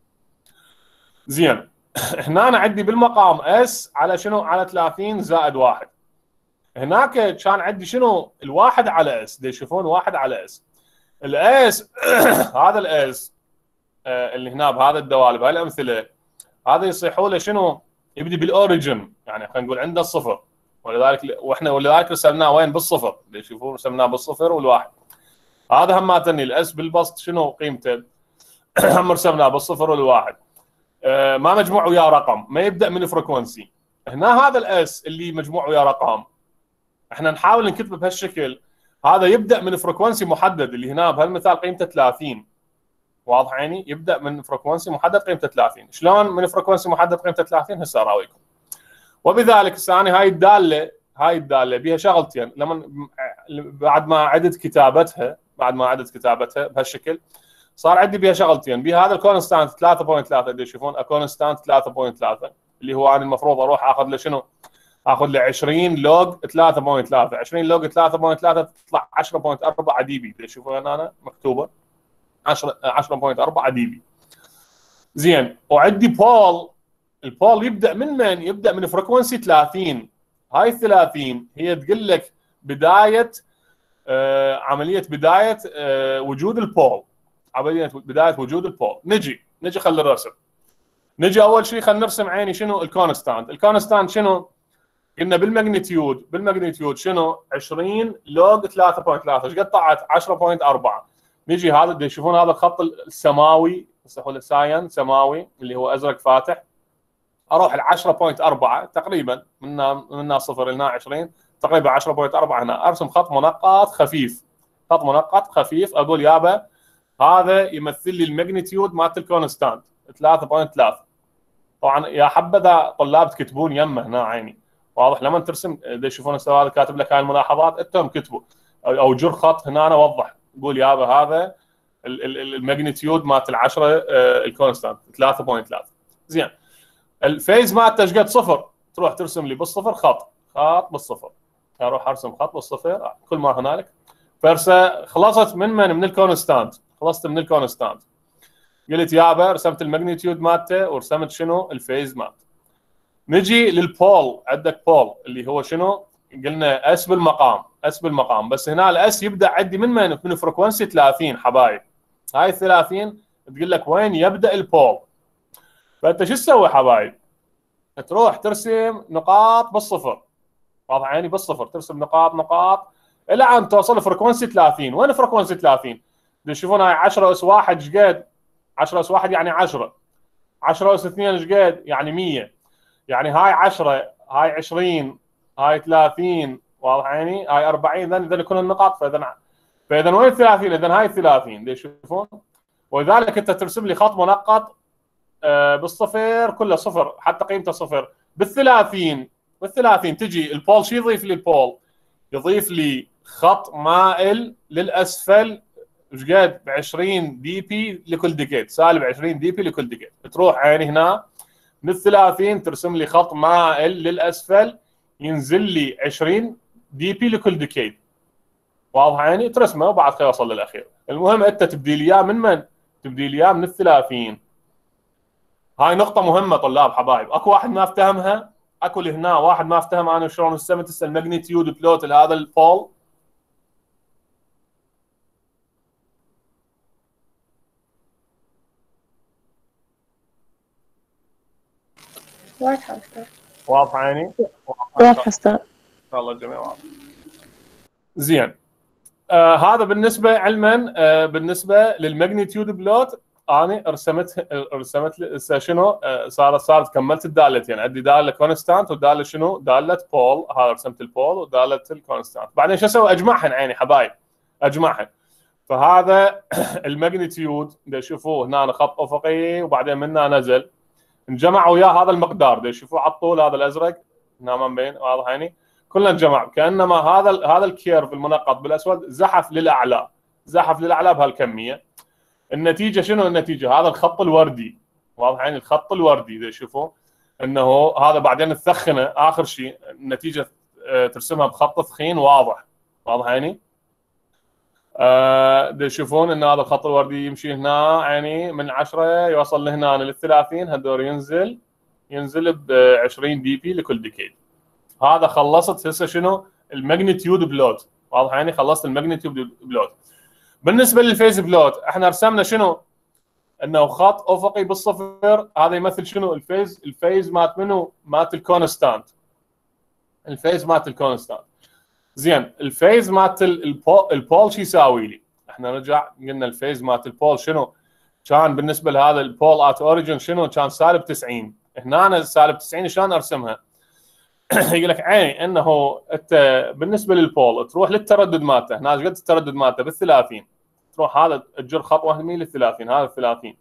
زين هنا أنا عندي بالمقام اس على شنو؟ على 30 زائد 1. هناك كان عندي شنو؟ الواحد على اس، تشوفون واحد على اس. الاس هذا الاس اللي هنا بهذا الدوال بهاي الامثله هذا يصيحوا له شنو؟ يبدي بالاوريجن، يعني خلينا نقول عنده الصفر، ولذلك رسمناه وين؟ بالصفر. تشوفون رسمناه بالصفر والواحد. هذا هم ماتني الاس بالبسط شنو قيمته؟ هم رسمناه بالصفر والواحد. ما مجموع وياه رقم، ما يبدا من فريكونسي. هنا هذا الاس اللي مجموع وياه رقم احنا نحاول نكتبه بهالشكل، هذا يبدا من فريكونسي محدد اللي هنا بهالمثال قيمته 30. واضح عيني؟ يبدا من فريكونسي محدد قيمته 30. شلون من فريكونسي محدد قيمته 30؟ هسه اراويكم. وبذلك هسه انا هاي الداله بها شغلتين. لما بعد ما عدت كتابتها بهالشكل صار عندي بها شغلتين. بها هذا الكونستانت 3.3 تشوفون كونستانت 3.3 اللي هو انا المفروض اروح اخذ له شنو؟ اخذ له 20 لوج 3.3. 20 لوج 3.3 تطلع 10.4 دي بي. تشوفون انا مكتوبه 10.4 دي بي. زين وعندي البول يبدا من يبدا من فريكونسي 30. هاي 30 هي تقول لك بدايه عمليه بدايه وجود البول. عمليه بدايه وجود البول. نجي خلي الرسم. نجي اول شيء خلينا نرسم عيني شنو؟ الكونستانت شنو؟ قلنا بالماجنتيود شنو؟ 20 لوج 3.3 ايش قد طلعت؟ 10.4. نجي هذا تشوفون هذا الخط السماوي يسموه ساين سماوي اللي هو ازرق فاتح، اروح ال 10.4 تقريبا من صفر لهنا 20 تقريبا 10.4. هنا ارسم خط منقط خفيف اقول يابا هذا يمثل لي الماجنتيود مالت الكونستانت 3.3. طبعا يا حبذا طلاب تكتبون يمه هنا عيني. واضح؟ لما ترسم تشوفون هذا كاتب لك هاي الملاحظات انتم كتبوا او جر خط هنا أنا وضح قول يابا هذا الماجنتيود مالت العشره الكونستانت 3.3. زين الفيز مالته ايش قد؟ صفر. تروح ترسم لي بالصفر خط بالصفر. اروح ارسم خط بالصفر كل ما هنالك. فرسه خلصت من الكونستانت. خلصت من الكونستانت. قلت يابا رسمت الماجنتيود مالته ورسمت شنو؟ الفيز مالته. نجي للبول. عندك بول اللي هو شنو؟ قلنا اس بالمقام بس هنا الاس يبدا عندي من فريكونسي 30 حبايب. هاي 30 تقول لك وين يبدا البول. فانت شو تسوي حبايب؟ تروح ترسم نقاط بالصفر. واضح عيني؟ بالصفر ترسم نقاط الى ان توصل فريكونسي 30. وين فريكونسي 30؟ تشوفون هاي 10 اس 1 ايش قد؟ 10 اس 1 يعني 10. 10 اس 2 ايش قد؟ يعني 100. يعني هاي 10 هاي 20 هاي 30 واضح يعني هاي 40 اذا يكون النقاط فاذا وين 30 اذا هاي 30 تشوفون ولذلك انت ترسم لي خط منقط بالصفر كله صفر حتى قيمته صفر بالثلاثين تجي البول شو يضيف لي البول؟ يضيف لي خط مائل للاسفل ايش قد؟ ب 20 دي بي لكل ديكيد سالب 20 دي بي لكل ديكيد تروح عيني هنا من ال30 ترسم لي خط مائل للاسفل ينزل لي 20 دي بي لكل ديكيد واضح يعني ترسمه وبعد كده يوصل للاخير. المهم انت تبدي لي اياه من؟ تبدي لي اياه من ال30. هاي نقطة مهمة طلاب حبايب، اكو واحد ما افتهمها؟ اكو اللي هنا واحد ما افتهم انا شلون رسمت الماجنتيود بلوت لهذا البول؟ واضحة أستاذ. واضحة يعني؟ واضحة أستاذ. ان شاء الله الجميع واضح. زين. هذا بالنسبة علما بالنسبة للماجنتيود بلوت انا رسمت شنو صارت كملت الدالتين يعني عندي داله كونستانت وداله شنو؟ داله بول. هذا رسمت البول وداله الكونستانت. بعدين شو اسوي؟ اجمعهن عيني حبايب اجمعهن. فهذا الماجنتيود تشوفوه هنا خط افقي وبعدين منها نزل انجمع وياه هذا المقدار تشوفوه على الطول هذا الازرق هنا ما مبين واضح يعني كله انجمع كانما هذا الكيرف المنقط بالاسود زحف للاعلى بهالكميه. النتيجه شنو النتيجه؟ هذا الخط الوردي واضح يعني الخط الوردي تشوفوا انه هذا بعدين تثخنه اخر شيء النتيجه ترسمها بخط ثخين واضح يعني تشوفون ان هذا الخط الوردي يمشي هنا يعني من 10 يوصل لهنا لل30 هذول ينزل ب 20 دي بي لكل ديكيد. هذا خلصت هسه شنو؟ الماجنتيود بلوت واضح يعني خلصت الماجنتيود بلوت. بالنسبه للفيز بلوت احنا رسمنا شنو؟ انه خط افقي بالصفر هذا يمثل شنو؟ الفيز مات منو؟ مات الكونستانت. زين الفيز مات البول شو يساوي لي؟ احنا نرجع قلنا الفيز مات البول شنو؟ كان بالنسبه لهذا البول ات اوريجن شنو؟ كان سالب 90. هنا أنا سالب 90 شلون ارسمها؟ يقول لك عيني انه انت بالنسبه للبول تروح للتردد مالته هنا ايش قد التردد مالته؟ بال30 تروح هذا تجر خط وهمي لل30 هذا 30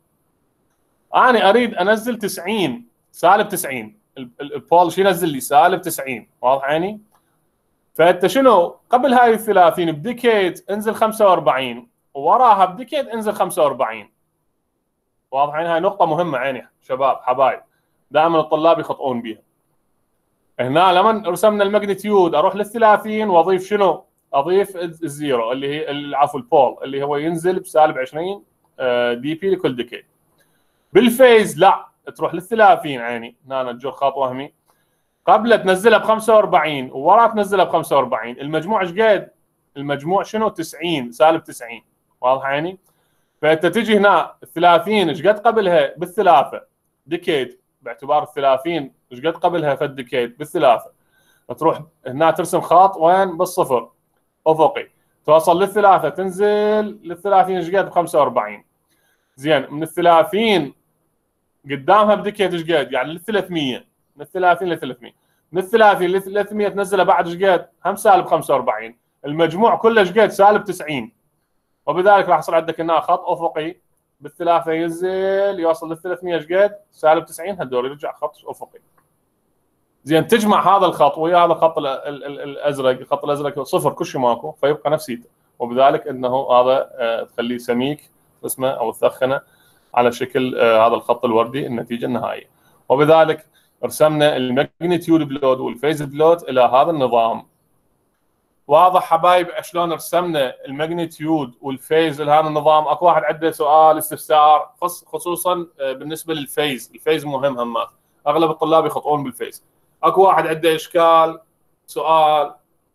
انا اريد انزل 90 سالب 90 البول شو ينزل لي؟ سالب 90 واضح عيني؟ فانت شنو قبل هاي ال 30 بديكيد انزل 45 ووراها بديكيد انزل 45 واضح عيني؟ هاي نقطه مهمه عيني شباب حبايب دائما الطلاب يخطئون بها. هنا لما رسمنا الماجنتيود اروح لل30 واضيف شنو؟ اضيف الزيرو اللي هي عفوا البول اللي هو ينزل بسالب 20 دي بي لكل ديكيد. بالفيز لا تروح لل30 عيني هنا تجر خط وهمي قبل تنزلها ب 45 وورا تنزلها ب 45 المجموع ايش قد؟ المجموع شنو؟ 90 سالب 90 واضح عيني؟ فانت تجي هنا ال 30 ايش قد قبلها؟ بالثلاثه ديكيد باعتبار ال 30 ايش قد قبلها في الديكيد؟ بالثلاثه تروح هنا ترسم خط وين؟ بالصفر افقي توصل للثلاثه تنزل لل 30 ايش قد؟ ب 45. زين من ال 30 قدامها بديكيد ايش قد؟ يعني لل 300 من 30 ل 300 من 30 ل 300 تنزلها بعد ايش قد؟ هم سالب 45 المجموع كله ايش قد؟ سالب 90 وبذلك راح يصير عندك هنا خط افقي بالثلاثه ينزل يوصل لل 300 ايش قد؟ سالب 90 هذول يرجع خط افقي. زين تجمع هذا الخط ويا هذا الخط الازرق الخط الازرق صفر كل شيء ماكو فيبقى نفسيته وبذلك انه هذا تخليه سميك اسمه او تثخنه على شكل هذا الخط الوردي النتيجه النهائيه. وبذلك رسمنا الماجنتيود بلود والفيز بلود الى هذا النظام. واضح حبايب شلون رسمنا الماجنتيود والفيز لهذا النظام؟ اكو واحد عنده سؤال استفسار خصوصا بالنسبه للفيز، الفيز مهم همات اغلب الطلاب يخطئون بالفيز. اكو واحد عنده اشكال سؤال؟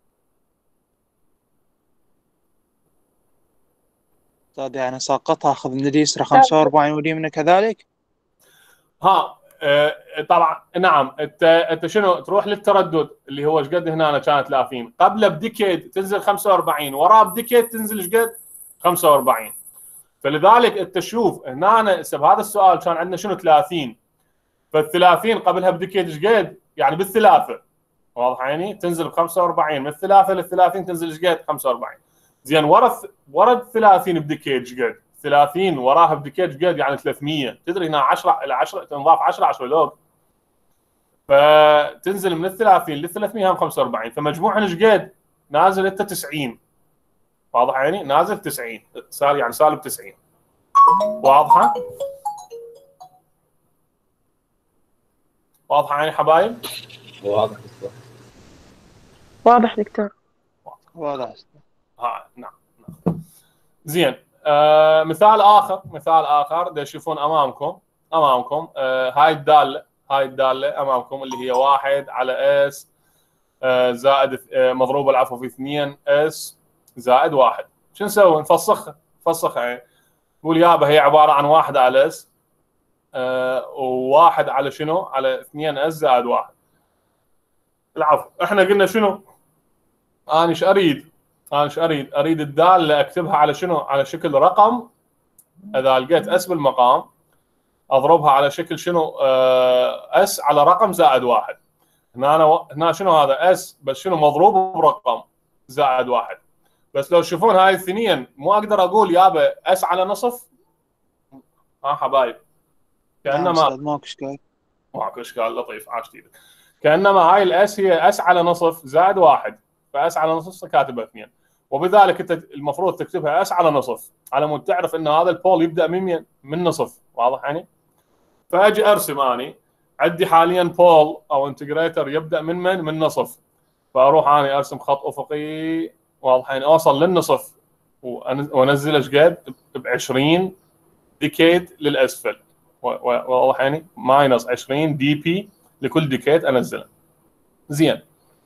استاذ يعني ساقطها اخذ من اليسرى 45 واليمنى كذلك؟ ها طبعا نعم انت شنو تروح للتردد اللي هو ايش قد هنا كانت 30 قبله بديكيد تنزل 45 وراه بديكيد تنزل ايش قد؟ 45 فلذلك انت تشوف هنا بهذا السؤال كان عندنا شنو 30، فال30 قبلها بديكيد ايش قد؟ يعني بالثلاثه، واضح يعني؟ تنزل ب 45 من الثلاثه لل30 تنزل ايش قد؟ 45. زين ورا ال 30 بديكيد ايش قد؟ 30 وراها بديكيد ايش قد؟ يعني 300. تدري هنا 10 الى 10 تنضاف 10 لوج، فتنزل من ال 30 لل 300 هم 45، فمجموعهم ايش قد؟ نازل انت 90. واضح يعني؟ نازل 90 صار يعني سالب 90. واضحه؟ واضحه يعني حبايب؟ واضح. واضح دكتور. واضح. نعم. زين. مثال اخر دا تشوفون امامكم هاي الداله امامكم اللي هي 1 على اس زائد مضروبه العفو في 2 اس زائد 1. شو نسوي؟ نفسخها يعني. نقول يابا هي عباره عن 1 على اس و1 على شنو؟ على 2 اس زائد 1. العفو، احنا قلنا شنو؟ انا ايش اريد؟ اريد الداله اكتبها على شنو؟ على شكل رقم. اذا لقيت اس بالمقام اضربها على شكل شنو؟ اس على رقم زائد 1. هنا شنو هذا؟ اس بس شنو؟ مضروب برقم زائد 1. بس لو تشوفون هاي الاثنين مو اقدر اقول يابا اس على نصف. حبايب كانما ماكو اشكال. لطيف، عاش ايدك. كانما هاي الاس هي اس على نصف زائد 1، فاس على نصف كاتبها 2، وبذلك انت المفروض تكتبها اس على نصف على مود تعرف ان هذا البول يبدا من نصف. واضح يعني؟ فاجي ارسم اني عندي حاليا بول او انتجريتر يبدا من نصف، فاروح اني ارسم خط افقي. واضح يعني؟ اوصل للنصف وانزل ايش قد؟ ب 20 ديكيد للاسفل. واضح يعني؟ ماينس 20 دي بي لكل ديكيد انزله. زين.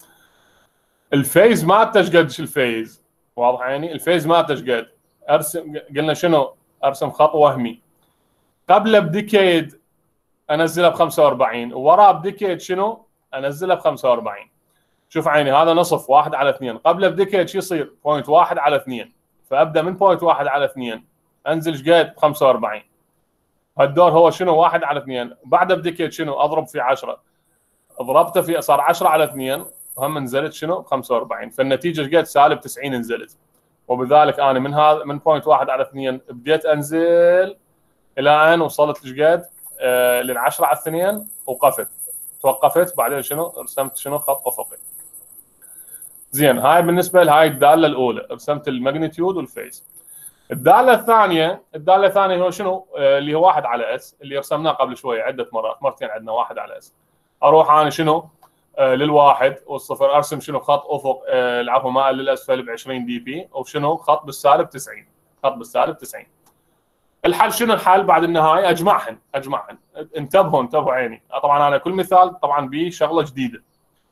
الفيز مالته ايش قد؟ الفيز واضح يعني؟ الفيز مالته ايش قد؟ ارسم، قلنا شنو؟ ارسم خط وهمي قبله بديكيد انزلها ب 45 ووراه بديكيد شنو؟ انزلها ب 45. شوف عيني، هذا نصف 1 على 2، قبله بديكيد شو يصير؟ 0.1 على 2، فابدا من 0.1 على 2 انزل ايش قد؟ 45. هالدور هو شنو؟ 1 على 2. بعده بديكيد شنو؟ اضرب في 10، ضربته في صار 10 على 2 وهم نزلت شنو؟ 45. فالنتيجه ايش قد؟ سالب 90 نزلت. وبذلك انا من 0.1 على 2 بديت انزل الى ان وصلت ايش قد؟ لل10 على 2 توقفت. بعدين شنو؟ رسمت شنو؟ خط افقي. زين. هاي بالنسبه لهاي الداله الاولى، رسمت الماجنتيود والفيز. الداله الثانيه هو شنو؟ اللي هو 1 على اس اللي رسمناه قبل شويه عده مرتين عندنا 1 على اس. اروح انا شنو؟ للواحد والصفر ارسم شنو؟ خط افق العفو مائل للاسفل ب 20 دي بي، وشنو؟ خط بالسالب 90. الحل شنو الحل بعد النهايه؟ اجمعهن. انتبهوا عيني. طبعا انا كل مثال طبعا به شغله جديده.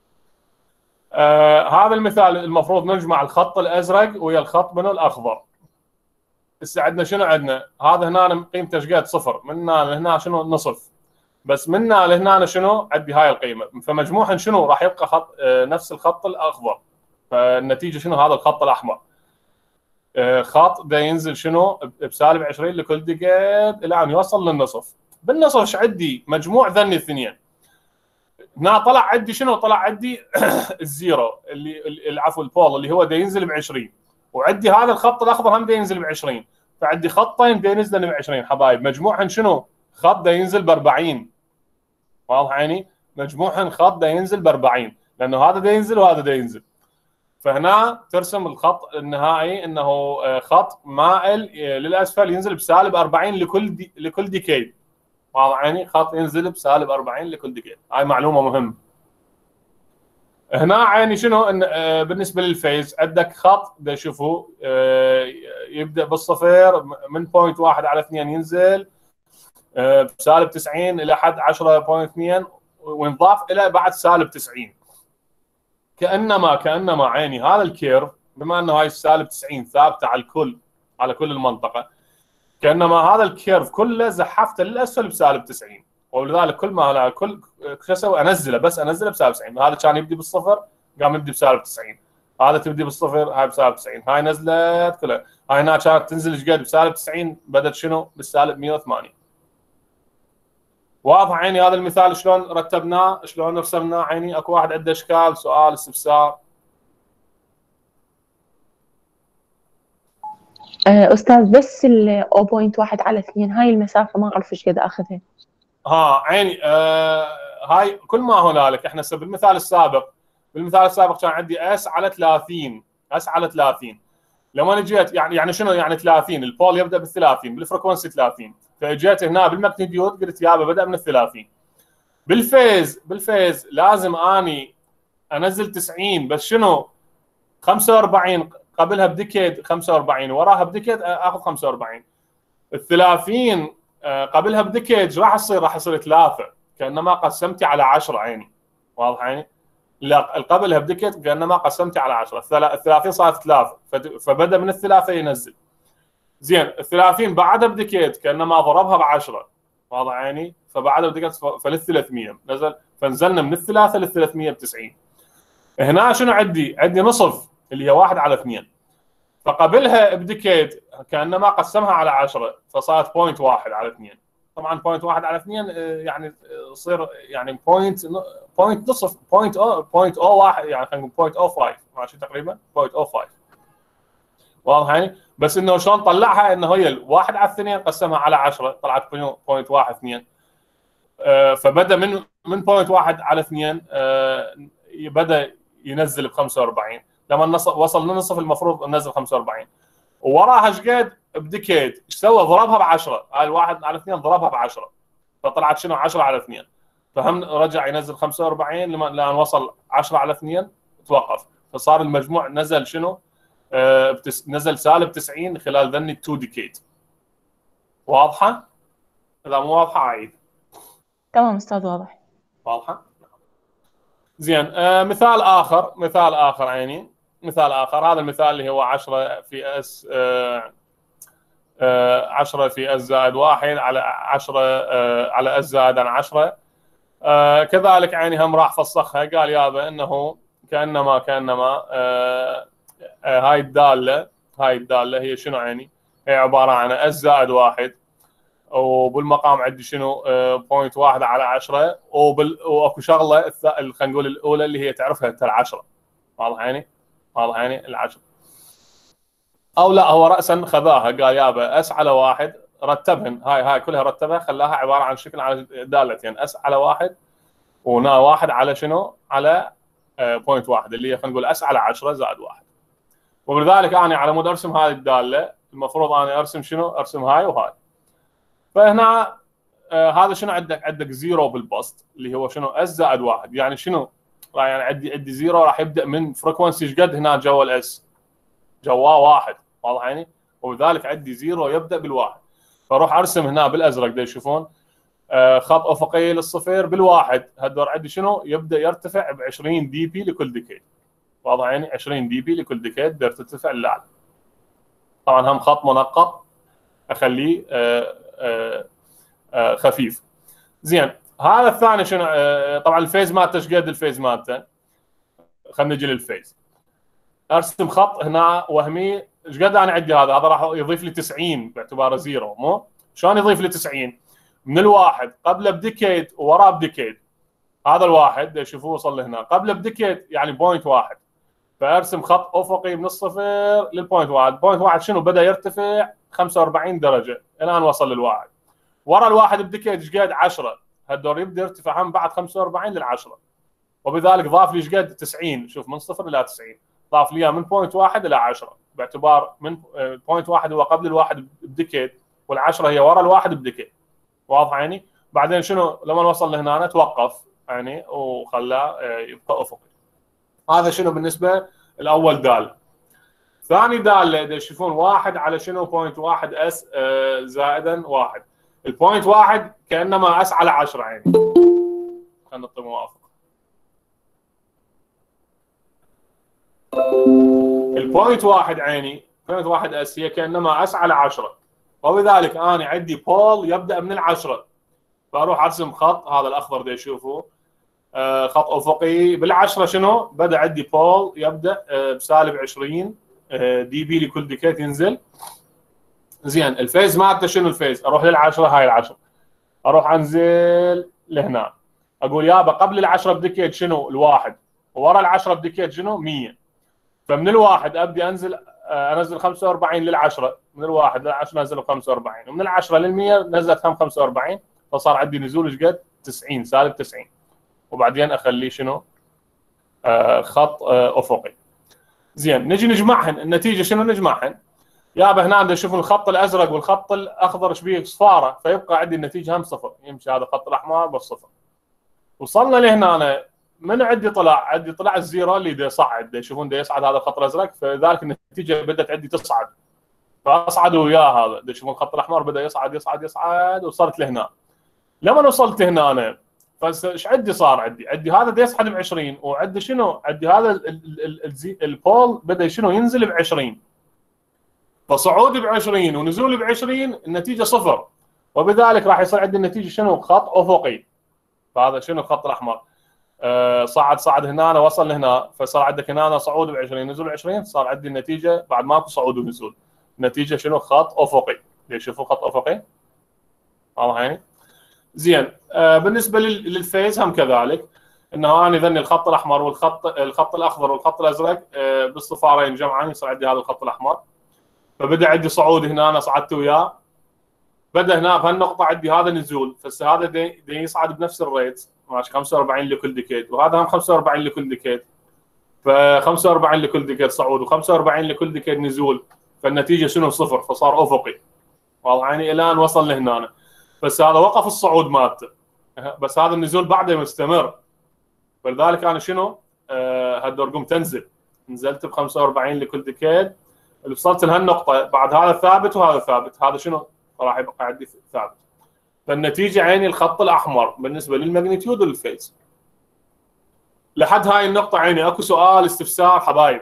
هذا المثال المفروض نجمع الخط الازرق ويا الخط منه الاخضر. هسه عندنا شنو؟ عندنا هذا هنا قيمته ايش قد؟ صفر. من هنا لهنا شنو؟ نصف. بس من هنا لهنا شنو؟ عندي هاي القيمه، فمجموعهم شنو؟ راح يبقى خط نفس الخط الاخضر. فالنتيجه شنو؟ هذا الخط الاحمر. خط دا ينزل شنو؟ بسالب 20 لكل ديكيد الى ان يوصل للنصف. بالنصف ايش عندي؟ مجموع ذني الاثنين. هنا طلع عندي شنو؟ طلع عندي الزيرو اللي العفو البول اللي هو دا ينزل ب 20، وعندي هذا الخط الاخضر هم دا ينزل ب 20، فعندي خطين دا ينزلن ب 20 حبايب. مجموعهم شنو؟ خط دا ينزل ب 40. واضح عيني؟ مجموعهم خط دا ينزل ب 40 لانه هذا دا ينزل وهذا دا ينزل. فهنا ترسم الخط النهائي انه خط مائل للاسفل ينزل بسالب 40 لكل ديكيد. واضح عيني؟ خط ينزل بسالب 40 لكل ديكيد. هاي معلومه مهمه. هنا عيني شنو؟ إن بالنسبه للفيز عندك خط دا شوفوا يبدا بالصفر من 0.1 على 2 ينزل بسالب 90 الى حد 10.2 وينضاف الى بعد سالب 90. كانما عيني هذا الكيرف بما انه هاي السالب 90 ثابته على كل المنطقه، كانما هذا الكيرف كله زحفته للاسفل بسالب 90، ولذلك كل ما انا شو اسوي؟ انزله بسالب 90. هذا كان يبدي بالصفر قام يبدي بسالب 90، هذا تبدي بالصفر، هاي بسالب 90، هاي نزلت كلها، هاي هنا كانت تنزل ايش قد بسالب 90، بدت شنو؟ بالسالب 180. واضح عيني هذا المثال شلون رتبناه، شلون رسمناه عيني؟ اكو واحد عنده اشكال، سؤال، استفسار؟ أستاذ بس ال 0.1 على 2 هاي المسافة ما أعرف إيش قد أخذها. عيني هاي كل ما هنالك. احنا بالمثال السابق كان عندي اس على 30، اس على 30. لما جيت يعني شنو يعني 30؟ البول يبدا بال 30، بالفريكونسي 30، فاجيت هنا بالماجنتيود قلت يابا بدا من ال 30. بالفيز لازم اني انزل 90، بس شنو 45 قبلها بديكيد 45 وراها بديكيد اخذ 45. ال 30 قبلها بديكيد راح يصير 3، كانما قسمتي على 10 عيني. واضح عيني؟ لا قبلها بديكيد كانما قسمتي على 10. ال 30 صارت 3، فبدا من الثلاثه ينزل. زين ال 30 بعدها بديكيد كانما ضربها ب 10. واضح عيني؟ فبعدها بديكيد فلل 300 نزل، فنزلنا من الثلاثه لل 300 ب 90. هنا شنو عندي نصف اللي هي 1 على 2، فقبلها بديكيد كانما قسمها على 10 فصارت 0.1 على 2. طبعا 0.1 على 2 يعني يصير يعني بوينت نصف 0.01 يعني خلينا نقول 0.05 ماشي تقريبا 0.05. واضح يعني؟ بس انه شلون طلعها؟ انه هي الواحد على 2 قسمها على 10 طلعت 0.12. فبدا من 0.1 على 2 بدا ينزل ب 45. لما وصل للنصف المفروض ننزل 45. ووراها ايش قد؟ بديكيد ايش سوى؟ ضربها ب 10. هاي الواحد على 2 ضربها ب 10 فطلعت شنو 10 على 2. فهم رجع ينزل 45 لما وصل 10 على 2 توقف، فصار المجموع نزل شنو؟ نزل سالب 90 خلال ذني 2 ديكيد. واضحه؟ اذا مو واضحه عيد. تمام أستاذ واضح. واضحه؟ زين مثال اخر عيني، مثال اخر. هذا المثال اللي هو 10 في اس 10 في اس زائد 1 على 10 على اس زائد 10. كذلك عيني هم راح فسخها، قال يابا انه كانما هاي الداله هي شنو عيني؟ هي عباره عن اس زائد 1 وبالمقام عندي شنو 0.1 على 10 واكو شغله خلينا نقول الاولى اللي هي تعرفها انت 10. واضح عيني؟ واضح عيني ال10. او لا هو راسا خذاها قال يابا اس على 1 رتبهن، هاي كلها رتبها خلاها عباره عن شكل على دالتين، اس على 1 وهنا 1 على شنو؟ على 0.1 اللي هي خلينا نقول اس على 10 زائد 1. وبذلك انا على مود ارسم هذه الداله المفروض انا ارسم شنو؟ ارسم هاي وهاي. فهنا هذا شنو عندك زيرو بالبسط اللي هو شنو؟ اس زائد 1. يعني شنو؟ يعني عندي زيرو راح يبدا من فريكونسي ايش قد هنا جوا الاس؟ جواه 1. واضح يعني؟ وبذلك عندي زيرو يبدا بالواحد. فاروح ارسم هنا بالازرق دا يشوفون خط افقي للصفر بالواحد. هالدور عندي شنو؟ يبدا يرتفع ب 20 دي بي لكل ديكيد. واضح يعني؟ 20 دي بي لكل ديكيد بيرتفع للاعلى. طبعا هم خط منقط اخليه خفيف. زين هذا الثاني شنو؟ طبعا الفيز مالته ايش قد الفيز مالته؟ خلينا نجي للفيز. ارسم خط هنا وهمي ايش قد انا عندي هذا راح يضيف لي 90 باعتباره زيرو. مو شلون يضيف لي 90؟ من الواحد قبله بديكيد ووراه بديكيد. هذا الواحد شوفوه وصل لهنا قبله بديكيد يعني 0.1. فارسم خط افقي من الصفر للبوينت 1. بوينت 1 شنو؟ بدا يرتفع 45 درجه الان وصل للواحد. ورا الواحد بديكيد ايش قد؟ 10. هالدور يبدا يرتفع هم بعد 45 لل10. وبذلك ضاف لي ايش قد؟ 90. شوف من صفر الى 90 ضاف لي من بوينت 1 الى 10 باعتبار من بوينت 1 هو قبل الواحد بديكيد وال10 هي ورا الواحد بديكيد. واضح يعني؟ بعدين شنو؟ لما وصل لهنا توقف يعني وخلاه يبقى افقي. هذا شنو بالنسبه الاول داله. ثاني داله تشوفون 1 على شنو؟ 0.1 اس زائدا 1. البوينت 1 كانما اس على 10 يعني. خلينا نعطي موافقه. البوينت 1 عيني بوينت 1 اس هي كانما اس على 10. وبذلك انا عندي بول يبدا من ال10. فاروح ارسم خط هذا الاخضر ده يشوفوه خط افقي بالعشره شنو؟ بدا عندي بول يبدا بسالب 20 دي بي لكل ديكيت ينزل. زين الفيز مالته شنو الفيز؟ اروح للعشره، هاي العشره اروح انزل لهنا، اقول يابا قبل العشره بديكيت شنو؟ الواحد، وورا العشره بديكيت شنو؟ 100. فمن الواحد ابدي انزل انزل 45 للعشره، من الواحد للعشره نزل 45، ومن العشره لل100 نزلت هم 45، فصار عندي نزول ايش قد؟ 90 سالب 90. وبعدين اخليه شنو؟ خط افقي. زين نجي نجمعهن، النتيجه شنو؟ نجمعهن يابا هنا عندنا شوفوا الخط الازرق والخط الاخضر ايش بيه؟ صفاره، فيبقى عندي النتيجه هم صفر، يمشي هذا الخط الاحمر بالصفر. وصلنا لهنا أنا من عندي طلع الزيرو اللي دا يصعد، يشوفون دا يصعد هذا الخط الازرق، فلذلك النتيجه بدات عندي تصعد، فاصعد وياه هذا، دا يشوفون الخط الاحمر بدا يصعد يصعد يصعد، وصلت لهنا. لما وصلت هنا انا فايش عندي؟ صار عندي هذا دا يصعد ب 20، وعندي شنو؟ عندي هذا البول بدا شنو؟ ينزل ب 20. فصعود ب 20 ونزول ب 20 النتيجه صفر، وبذلك راح يصير عندي النتيجه شنو؟ خط افقي. فهذا شنو الخط الاحمر؟ صعد هنا وصل لهنا، فصار عندك هنا صعود ب 20 نزول 20، صار عندي النتيجه بعد ماكو صعود ونزول، النتيجه شنو؟ خط افقي. ليش شوفوا خط افقي؟ واضح يعني؟ زين بالنسبه للفيز هم كذلك، انه انا ذني الخط الاحمر والخط الاخضر والخط الازرق بالصفارين جمعا يصير عندي هذا الخط الاحمر. فبدا عندي صعود هنا انا صعدت وياه، بدا هنا بهالنقطه عندي هذا نزول، فهسه هذا دي يصعد بنفس الريت ماشي 45 لكل ديكيت، وهذا هم 45 لكل ديكيت، ف 45 لكل ديكيت صعود و45 لكل ديكيت نزول، فالنتيجه شنو؟ صفر، فصار افقي. واضح يعني؟ الان وصل لهنا، بس هذا وقف الصعود مالته، بس هذا النزول بعده مستمر، فلذلك انا شنو؟ هالدور قمت انزل، نزلت ب 45 لكل ديكيت، وصلت لهالنقطه، بعد هذا ثابت وهذا ثابت، هذا شنو؟ راح يبقى عندي ثابت. فالنتيجه عيني الخط الاحمر بالنسبه للماجنتيود والفيز. لحد هاي النقطه عيني اكو سؤال استفسار حبايب؟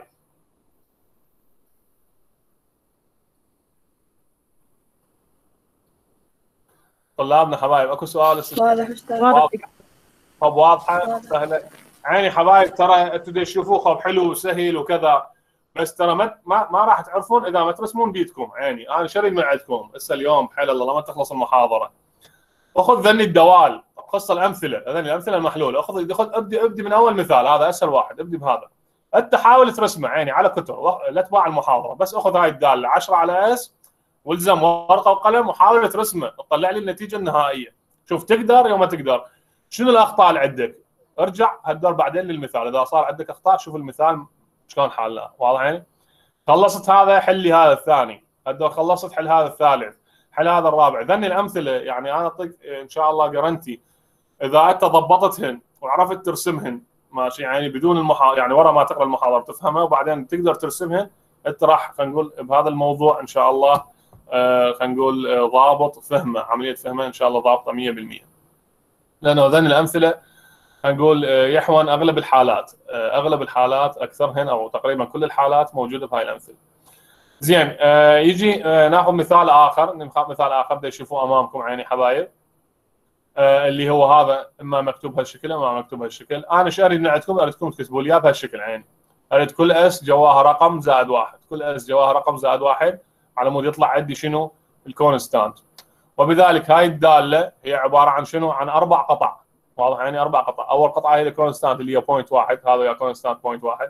طلابنا حبايب اكو سؤال استفسار؟ واضح استاذ. طب واضحه سهله عيني حبايب، ترى انتم تشوفوه خب حلو وسهل وكذا، بس ترى ما راح تعرفون اذا ما ترسمون بيدكم. عيني انا شري من عندكم هسه اليوم بحيل الله لما تخلص المحاضره، اخذ ذني الدوال، خص الامثله، ذني الامثله المحلوله، اخذ ابدي من اول مثال، هذا اسهل واحد، ابدي بهذا. انت حاول ترسمه عيني على كتب، لا تباع المحاضره، بس اخذ هاي الداله 10 على اس، والزم ورقه وقلم وحاول ترسمه، تطلع لي النتيجه النهائيه. شوف تقدر يوم ما تقدر، شنو الاخطاء اللي عندك؟ ارجع هالدور بعدين للمثال، اذا صار عندك اخطاء شوف المثال شلون حلها. واضح يعني؟ خلصت هذا حل لي هذا الثاني، هالدور خلصت حل هذا الثالث، حل هذا الرابع. ذني الامثله يعني انا اعطيك ان شاء الله جرنتي اذا انت ضبطتهن وعرفت ترسمهن ماشي، يعني بدون يعني ورا ما تقرا المحاضره تفهمها وبعدين تقدر ترسمهن، انت راح خلينا نقول بهذا الموضوع ان شاء الله خلينا نقول ضابط فهمه، عمليه فهمه ان شاء الله ضابطه 100%. لانه ذني الامثله خلينا نقول يحون اغلب الحالات اكثرهن او تقريبا كل الحالات موجوده بهاي الامثله. زين يجي ناخذ مثال اخر بدي تشوفوه امامكم عيني حبايب، اللي هو هذا اما مكتوب بهالشكل اما مكتوب بهالشكل. انا ايش اريد من عندكم؟ اريدكم تكتبوا لي بهالشكل عيني، اريد كل اس جواها رقم زائد واحد، كل اس جواها رقم زائد واحد، على مود يطلع عندي شنو؟ الكونستانت. وبذلك هاي الداله هي عباره عن شنو؟ عن 4 قطع. واضح يعني؟ 4 قطع. اول قطعه هي الكونستانت اللي هي 0.1، هذا يا كونستانت 0.1.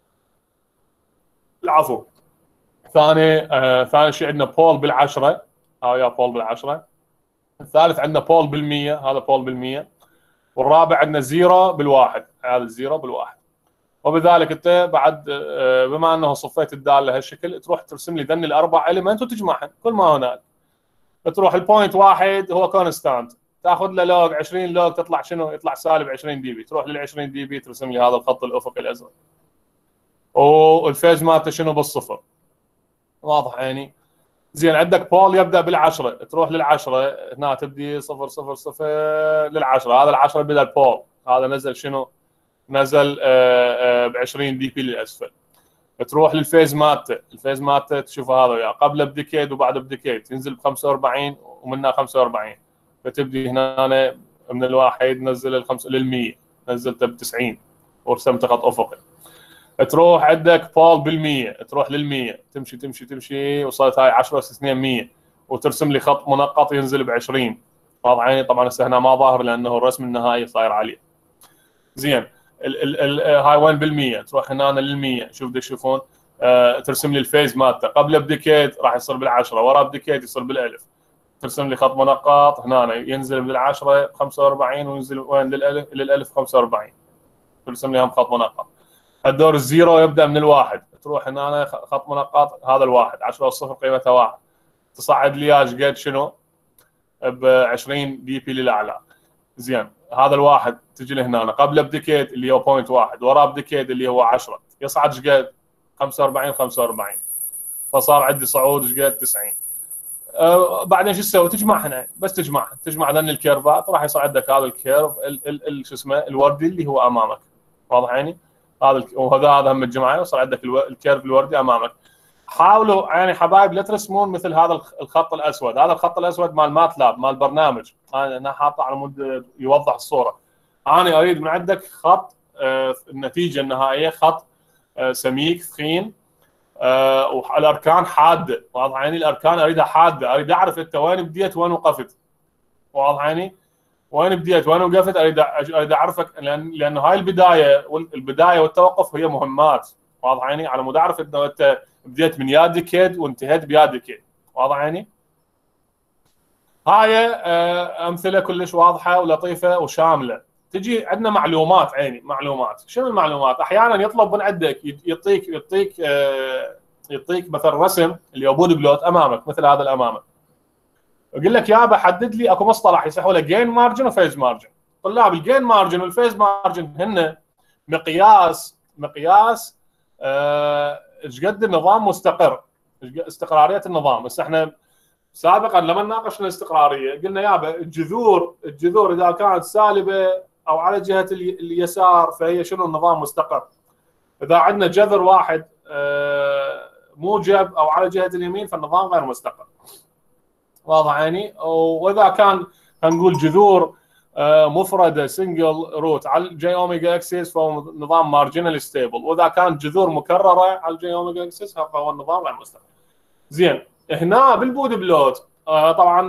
العفو. ثاني شيء عندنا بول بالعشره، يا بول بالعشره. الثالث عندنا بول بالمية، هذا بول بالمية. والرابع عندنا زيرو بالواحد، هذا الزيرو بالواحد. وبذلك انت بعد بما انه صفيت الداله هالشكل، تروح ترسم لي ذني الاربع اليمنت وتجمعهم كل ما هناك. تروح البوينت واحد هو كونستانت، تاخذ له لوج 20 لوج، تطلع شنو؟ يطلع سالب 20 دي بي، تروح لل 20 دي بي ترسم لي هذا الخط الافقي الازرق. والفيز مالته شنو؟ بالصفر. واضح يعني؟ زين عندك بول يبدا بالعشره، تروح للعشره هنا تبدي 0 0 0 للعشره، هذا العشره بدا البول، هذا نزل شنو؟ نزل ب 20 دي بي للاسفل. تروح للفيز مالته، الفيز مالته تشوف هذا وياه قبله بديكيد وبعده بديكيد، ينزل ب 45 ومنها 45، فتبدي هنا من الواحد نزل لل100 نزلته ب 90 ورسمت خط افقي. تروح عندك بول بالمية، تروح لل100 تمشي تمشي تمشي وصلت هاي 10 اس 2 100 وترسم لي خط منقط ينزل ب 20. واضح عيني؟ طبعا هسه هنا ما ظاهر لانه الرسم النهائي صاير عليه. زين هاي وين بالمية؟ تروح هنا لل100 شوف تشوفون ترسم لي الفيز مالته، قبله بديكيت راح يصير بال10، وراه بديكيت يصير بال1000. ترسم لي خط منقط هنا ينزل بال10 45 وينزل وين لل1000 45. ترسم لي هم خط منقط. الدور الزيرو يبدا من الواحد، تروح هنا خط منقط هذا الواحد 10 والصفر قيمتها 1. تصعد لي ايش قد شنو؟ ب 20 دي بي للاعلى. زين هذا الواحد تجي لهنا قبله بديكيت اللي هو 0.1 وراه بديكيت اللي هو 10 يصعد ايش قد؟ 45 45. فصار عندي صعود ايش قد؟ 90. بعدين شو تسوي؟ تجمع هنا بس تجمع ذن الكيرفات راح يصعد لك هذا الكيرف شو اسمه الوردي اللي هو امامك. واضح عيني؟ هذا هم الجماعه وصار عندك الكيرف الوردي امامك. حاولوا يعني حبايب لا ترسمون مثل هذا الخط الاسود، هذا الخط الاسود مال ماتلاب مال برنامج، انا حاطه على مود يوضح الصوره. انا اريد من عندك خط النتيجه النهائيه خط سميك ثخين والاركان حاده. واضح عيني؟ الاركان اريدها حاده، اريد اعرف انت وين بديت وين وقفت. واضح عيني؟ وين بديت وين وقفت اريد اعرفك، لانه هاي البدايه والتوقف هي مهمات. واضح عيني؟ على مود اعرف انه انت بديت من يا ديكيد وانتهيت بيا ديكيد. واضح عيني؟ هاي امثله كلش واضحه ولطيفه وشامله. تجي عندنا معلومات عيني، معلومات. شنو المعلومات؟ احيانا يطلب من عندك يعطيك مثلا رسم اللي هو بود بلوت امامك مثل هذا الامامك. يقول لك يابا حدد لي اكو مصطلح يسموه له جين مارجن وفيز مارجن. طلاب الجين مارجن والفيز مارجن هن مقياس ايش قد النظام مستقر، استقراريه النظام. بس احنا سابقا لما ناقشنا الاستقراريه قلنا يابا الجذور اذا كانت سالبه او على جهه اليسار فهي شنو النظام مستقر. اذا عندنا جذر واحد موجب او على جهه اليمين فالنظام غير مستقر. واضح عيني؟ واذا كان نقول جذور مفرده سنجل روت على الجي اوميجا اكسس فهو نظام مارجنال ستيبل، واذا كانت جذور مكرره على الجي اوميجا اكسس فهو النظام غير مستقر. زين هنا بالبود بلوت طبعا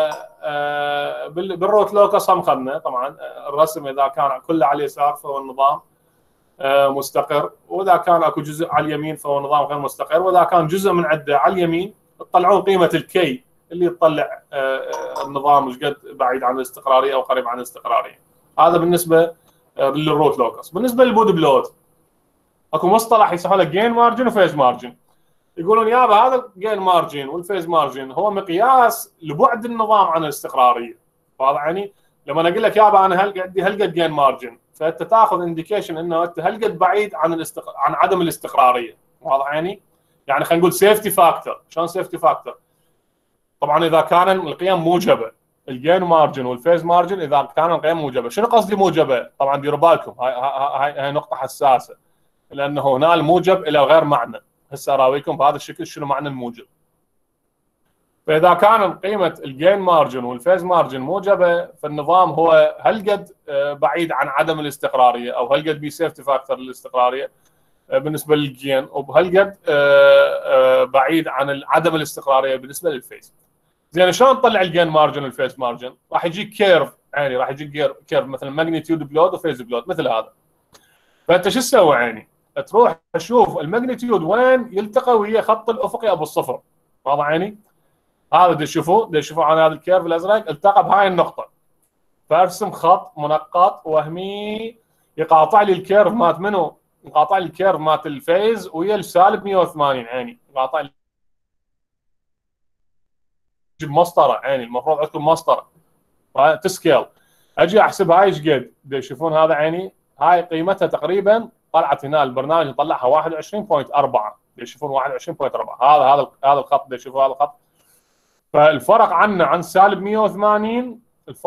بالروت لوكس هم خدنا طبعا الرسم اذا كان كله على اليسار فهو النظام مستقر، واذا كان اكو جزء على اليمين فهو نظام غير مستقر، واذا كان جزء من عنده على اليمين تطلعون قيمه الكي اللي تطلع النظام ايش قد بعيد عن الاستقراريه او قريب عن الاستقراريه. هذا بالنسبه للروت لوكس. بالنسبه للبود بلوت اكو مصطلح يسمونه جين مارجن وفيز مارجن. يقولون يابا هذا الجين مارجن والفيز مارجن هو مقياس لبعد النظام عن الاستقراريه. واضح يعني؟ لما انا اقول لك يابا انا هالقد جين مارجن فانت تاخذ انديكيشن انه انت هالقد بعيد عن عدم الاستقراريه. واضح يعني؟ يعني خلينا نقول سيفتي فاكتور. شلون سيفتي فاكتور؟ طبعا اذا كان القيم موجبه الجين مارجن والفيز مارجن اذا كان القيم موجبه. شنو قصدي موجبه؟ طبعا ديروا بالكم هاي نقطه حساسه لانه هنا الموجب له غير معنى. هسه اراويكم بهذا الشكل شنو معنى الموجب. فاذا كان قيمه الجين مارجن والفيز مارجن موجبه فالنظام هو هالقد بعيد عن عدم الاستقراريه او هالقد بي سيفتي فاكتور للاستقراريه بالنسبه للجين، وبهالقد بعيد عن عدم الاستقراريه بالنسبه للفيز. زين شلون نطلع الجين مارجن والفيز مارجن؟ راح يجيك كيرف يعني راح يجيك كيرف مثلا ماجنتيود بلوت وفيز بلوت مثل هذا. فانت شو تسوي عيني؟ تروح تشوف الماجنتيود وين يلتقى ويا خط الافقي ابو الصفر. واضح عيني؟ هذا تشوفوا عن هذا الكيرف الازرق التقى بهاي النقطه. فارسم خط منقط وهمي يقاطع لي الكيرف مات منو؟ يقاطع لي الكيرف مات الفيز ويا السالب 180 عيني. يقاطع لي جيب مسطره عيني، المفروض عندكم مسطره تسكيل. اجي احسب هاي ايش قد؟ تشوفون هذا عيني هاي قيمتها تقريبا طلعت هنا البرنامج يطلعها 21.4. تشوفون 21.4 هذا الخط. تشوفوا هذا الخط. فالفرق عنه عن سالب 180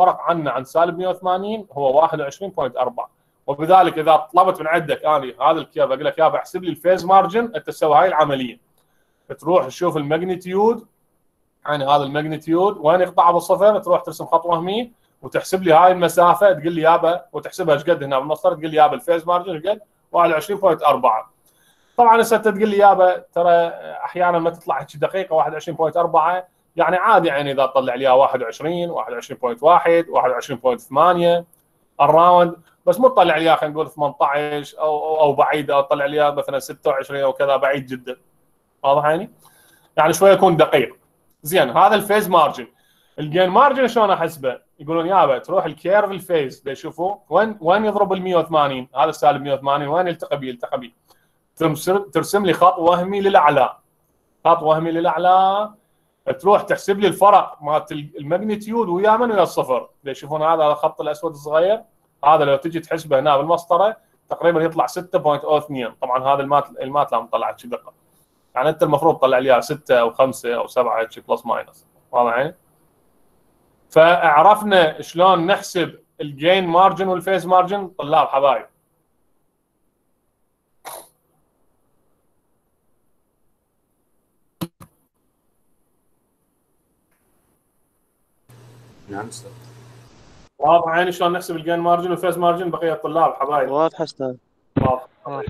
هو 21.4. وبذلك اذا طلبت من عندك اني هذا الكيرف اقول لك يابا احسب لي الفيز مارجن انت تسوي هاي العمليه. تروح تشوف الماجنتيود يعني هذا الماجنتيود وين يقطع بالصفر تروح ترسم خط وهمي وتحسب لي هاي المسافه، تقول لي يابا وتحسبها ايش قد هنا بالمسطره، تقول لي يابا الفيز مارجن ايش قد 21.4. طبعا هسه تقول لي يابا ترى احيانا ما تطلع هيك دقيقه 21.4، يعني عادي يعني اذا طلع لي 21 21.1 21.8 الراوند، بس مو تطلع لي خلينا نقول 18 او بعيد، او تطلع لي مثلا 26 او كذا بعيد جدا. واضح يعني شويه يكون دقيق. زين هذا الفيز مارجن. الجين مارجن شلون احسبه؟ يقولون يابا تروح الكيرف الفيز يشوفوا وين يضرب ال 180، هذا السالب 180 وين يلتقي به؟ يلتقي به ترسم لي خط وهمي للاعلى، خط وهمي للاعلى، تروح تحسب لي الفرق مالت الماجنتيود ويا من ويا الصفر. يشوفون هذا الخط الاسود الصغير، هذا لو تجي تحسبه هنا بالمسطره تقريبا يطلع 6.02. طبعا هذا المات لا مطلعت شي دقه، يعني انت المفروض تطلع لي 6 او 5 او 7 هيك بلس ماينس. واضح يعني؟ فعرفنا شلون نحسب الجين مارجن والفيز مارجن طلاب حبايب. نعم استاذ. واضح يعني شلون نحسب الجين مارجن والفيز مارجن بقيه الطلاب حبايب؟ واضح استاذ. واضح.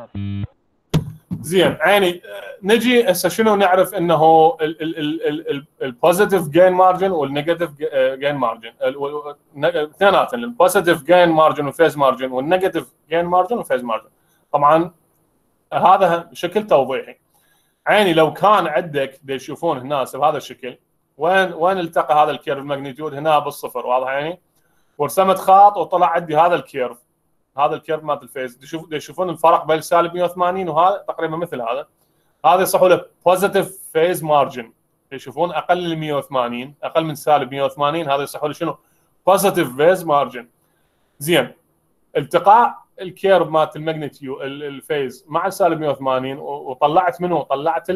زين عيني نجي هسه شنو نعرف انه البوزيتيف جين مارجن والنيجاتيف جين مارجن اثنيناتهم، البوزيتيف جين مارجن والفيز مارجن والنيجاتيف جين مارجن والفيز مارجن. طبعا هذا شكل توضيحي. عيني لو كان عندك يشوفون هنا بهذا الشكل، وين التقى هذا الكيرف الماجنتيود؟ هنا بالصفر. واضح يعني؟ ورسمت خط وطلع عندي هذا الكيرف، هذا الكيرف مالت الفيز. يشوفون الفرق بين سالب 180 وهذا تقريبا مثل هذا يصحوا له بوزيتيف فيز مارجن. يشوفون اقل من 180، اقل من سالب 180، هذا يصحوا له شنو؟ بوزيتيف فيز مارجن. زين التقاء الكيرف مالت الماجنتيود الفيز مع سالب 180 وطلعت منه، طلعت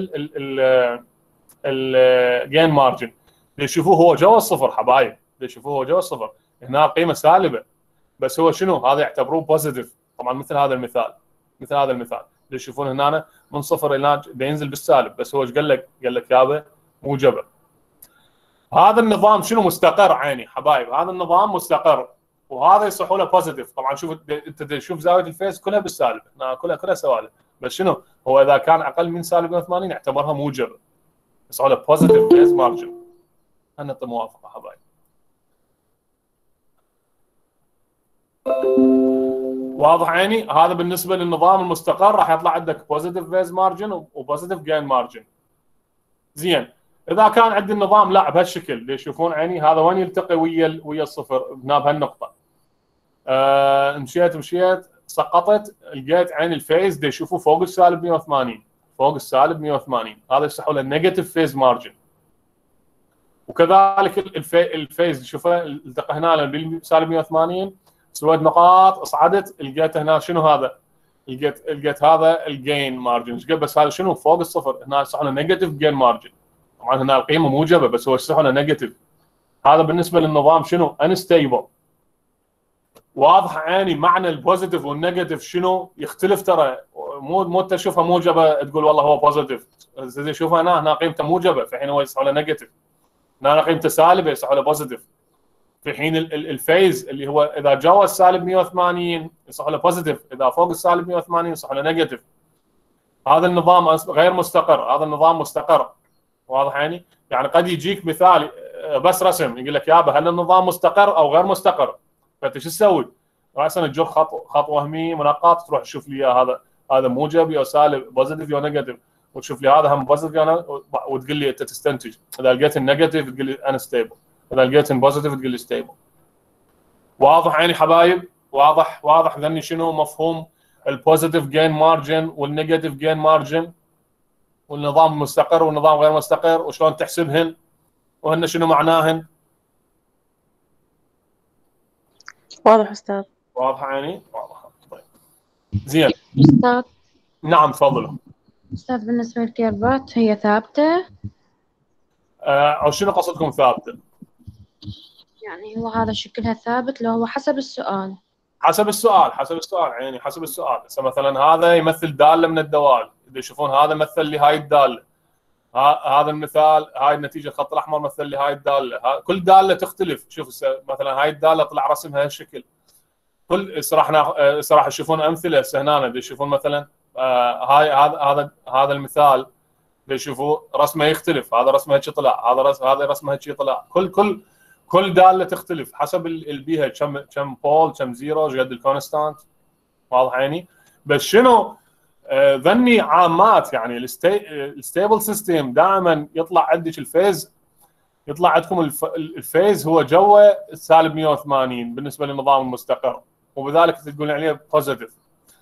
الجين مارجن. يشوفوه هو جوا الصفر حبايب، يشوفوه هو جوا الصفر، هنا قيمه سالبه، بس هو شنو؟ هذا يعتبروه بوزيتيف. طبعا مثل هذا المثال، مثل هذا المثال تشوفون هنا من صفر الى ينزل بالسالب، بس هو ايش قال لك؟ قال لك يابا موجبه. هذا النظام شنو؟ مستقر عيني حبايب، هذا النظام مستقر، وهذا يصحوا له بوزيتيف. طبعا شوف انت تشوف زاويه الفيز كلها بالسالب، كلها سوالف، بس شنو؟ هو اذا كان اقل من سالب 180 يعتبرها موجبه، يصحوا له بوزيتيف فيز مارجن. هنعطي موافقه حبايب. واضح عيني؟ هذا بالنسبه للنظام المستقر راح يطلع عندك بوزيتيف فيز مارجن وبوزيتيف جين مارجن. زين اذا كان عندي النظام لا بهالشكل، يشوفون عيني هذا وين يلتقي ويا الصفر؟ هنا بهالنقطه. مشيت سقطت، لقيت عين الفيز يشوفوا فوق السالب 180، فوق السالب 180، هذا يصحوا له نيجاتيف فيز مارجن. وكذلك الفيز شوفه التقى هنا بالسالب 180، سويت نقاط صعدت، لقيت هنا شنو هذا؟ لقيت هذا الجين مارجن، بس هذا شنو؟ فوق الصفر، هنا يصح له نيجاتيف جين مارجن. طبعا هنا القيمه موجبه بس هو يصح له نيجاتيف. هذا بالنسبه للنظام شنو؟ انستيبل. واضح عيني معنى البوزيتيف والنيجاتيف شنو؟ يختلف ترى، مو تشوفها موجبه تقول والله هو بوزيتيف، زي شوفها هنا قيمته موجبه في حين هو يصح له نيجاتيف، هنا قيمته سالبه يصح له بوزيتيف. في حين الفيز اللي هو اذا جاوز سالب 180 يصح له بوزيتيف، اذا فوق السالب 180 يصح له نيجاتيف. هذا النظام غير مستقر، هذا النظام مستقر. واضح يعني قد يجيك مثال بس رسم يقول لك يابا هل النظام مستقر او غير مستقر؟ فانت شو تسوي؟ راسا تجر خط وهمي منقط، تروح تشوف لي هذا موجب يا سالب، بوزيتيف يا نيجاتيف، وتشوف لي هذا هم بوزيتيف وتقول لي انت تستنتج. اذا لقيت النيجاتيف تقول لي انا ستيبل، اذا لقيت بوزيتيف تقول لي ستيبل. واضح عيني حبايب؟ واضح ذني شنو مفهوم البوزيتيف جين مارجن والنيجاتيف جين مارجن، والنظام مستقر والنظام غير مستقر، وشلون تحسبهن، وهن شنو معناهن؟ واضح أستاذ. واضح عيني؟ واضح. طيب زين أستاذ. نعم تفضلوا. أستاذ بالنسبة للكيرفات هي ثابتة؟ أو شنو قصدكم ثابتة؟ يعني هو هذا شكلها ثابت لو هو حسب السؤال؟ حسب السؤال عيني، حسب السؤال. مثلا هذا يمثل دالة من الدوال، إذا يشوفون هذا مثل لي هاي الدالة، هذا المثال، هاي النتيجه الخط الاحمر مثل لي هاي الداله، كل داله تختلف. شوف مثلا هاي الداله طلع رسمها هالشكل، كل راح تشوفون امثله هنا يشوفون مثلا هاي هذا المثال يشوفوا رسمه يختلف، هذا رسمه هيك طلع، هذا رسمه هيك طلع، كل داله تختلف حسب البيها، كم بول، كم زيرو، قد الكونستانت. واضح عيني؟ بس شنو ذني عامات، يعني الستيبل سيستم دائما يطلع عندك الفيز، يطلع عندكم الفيز هو جوا سالب 180 بالنسبه للنظام المستقر، وبذلك تقولون عليه بوزيتيف.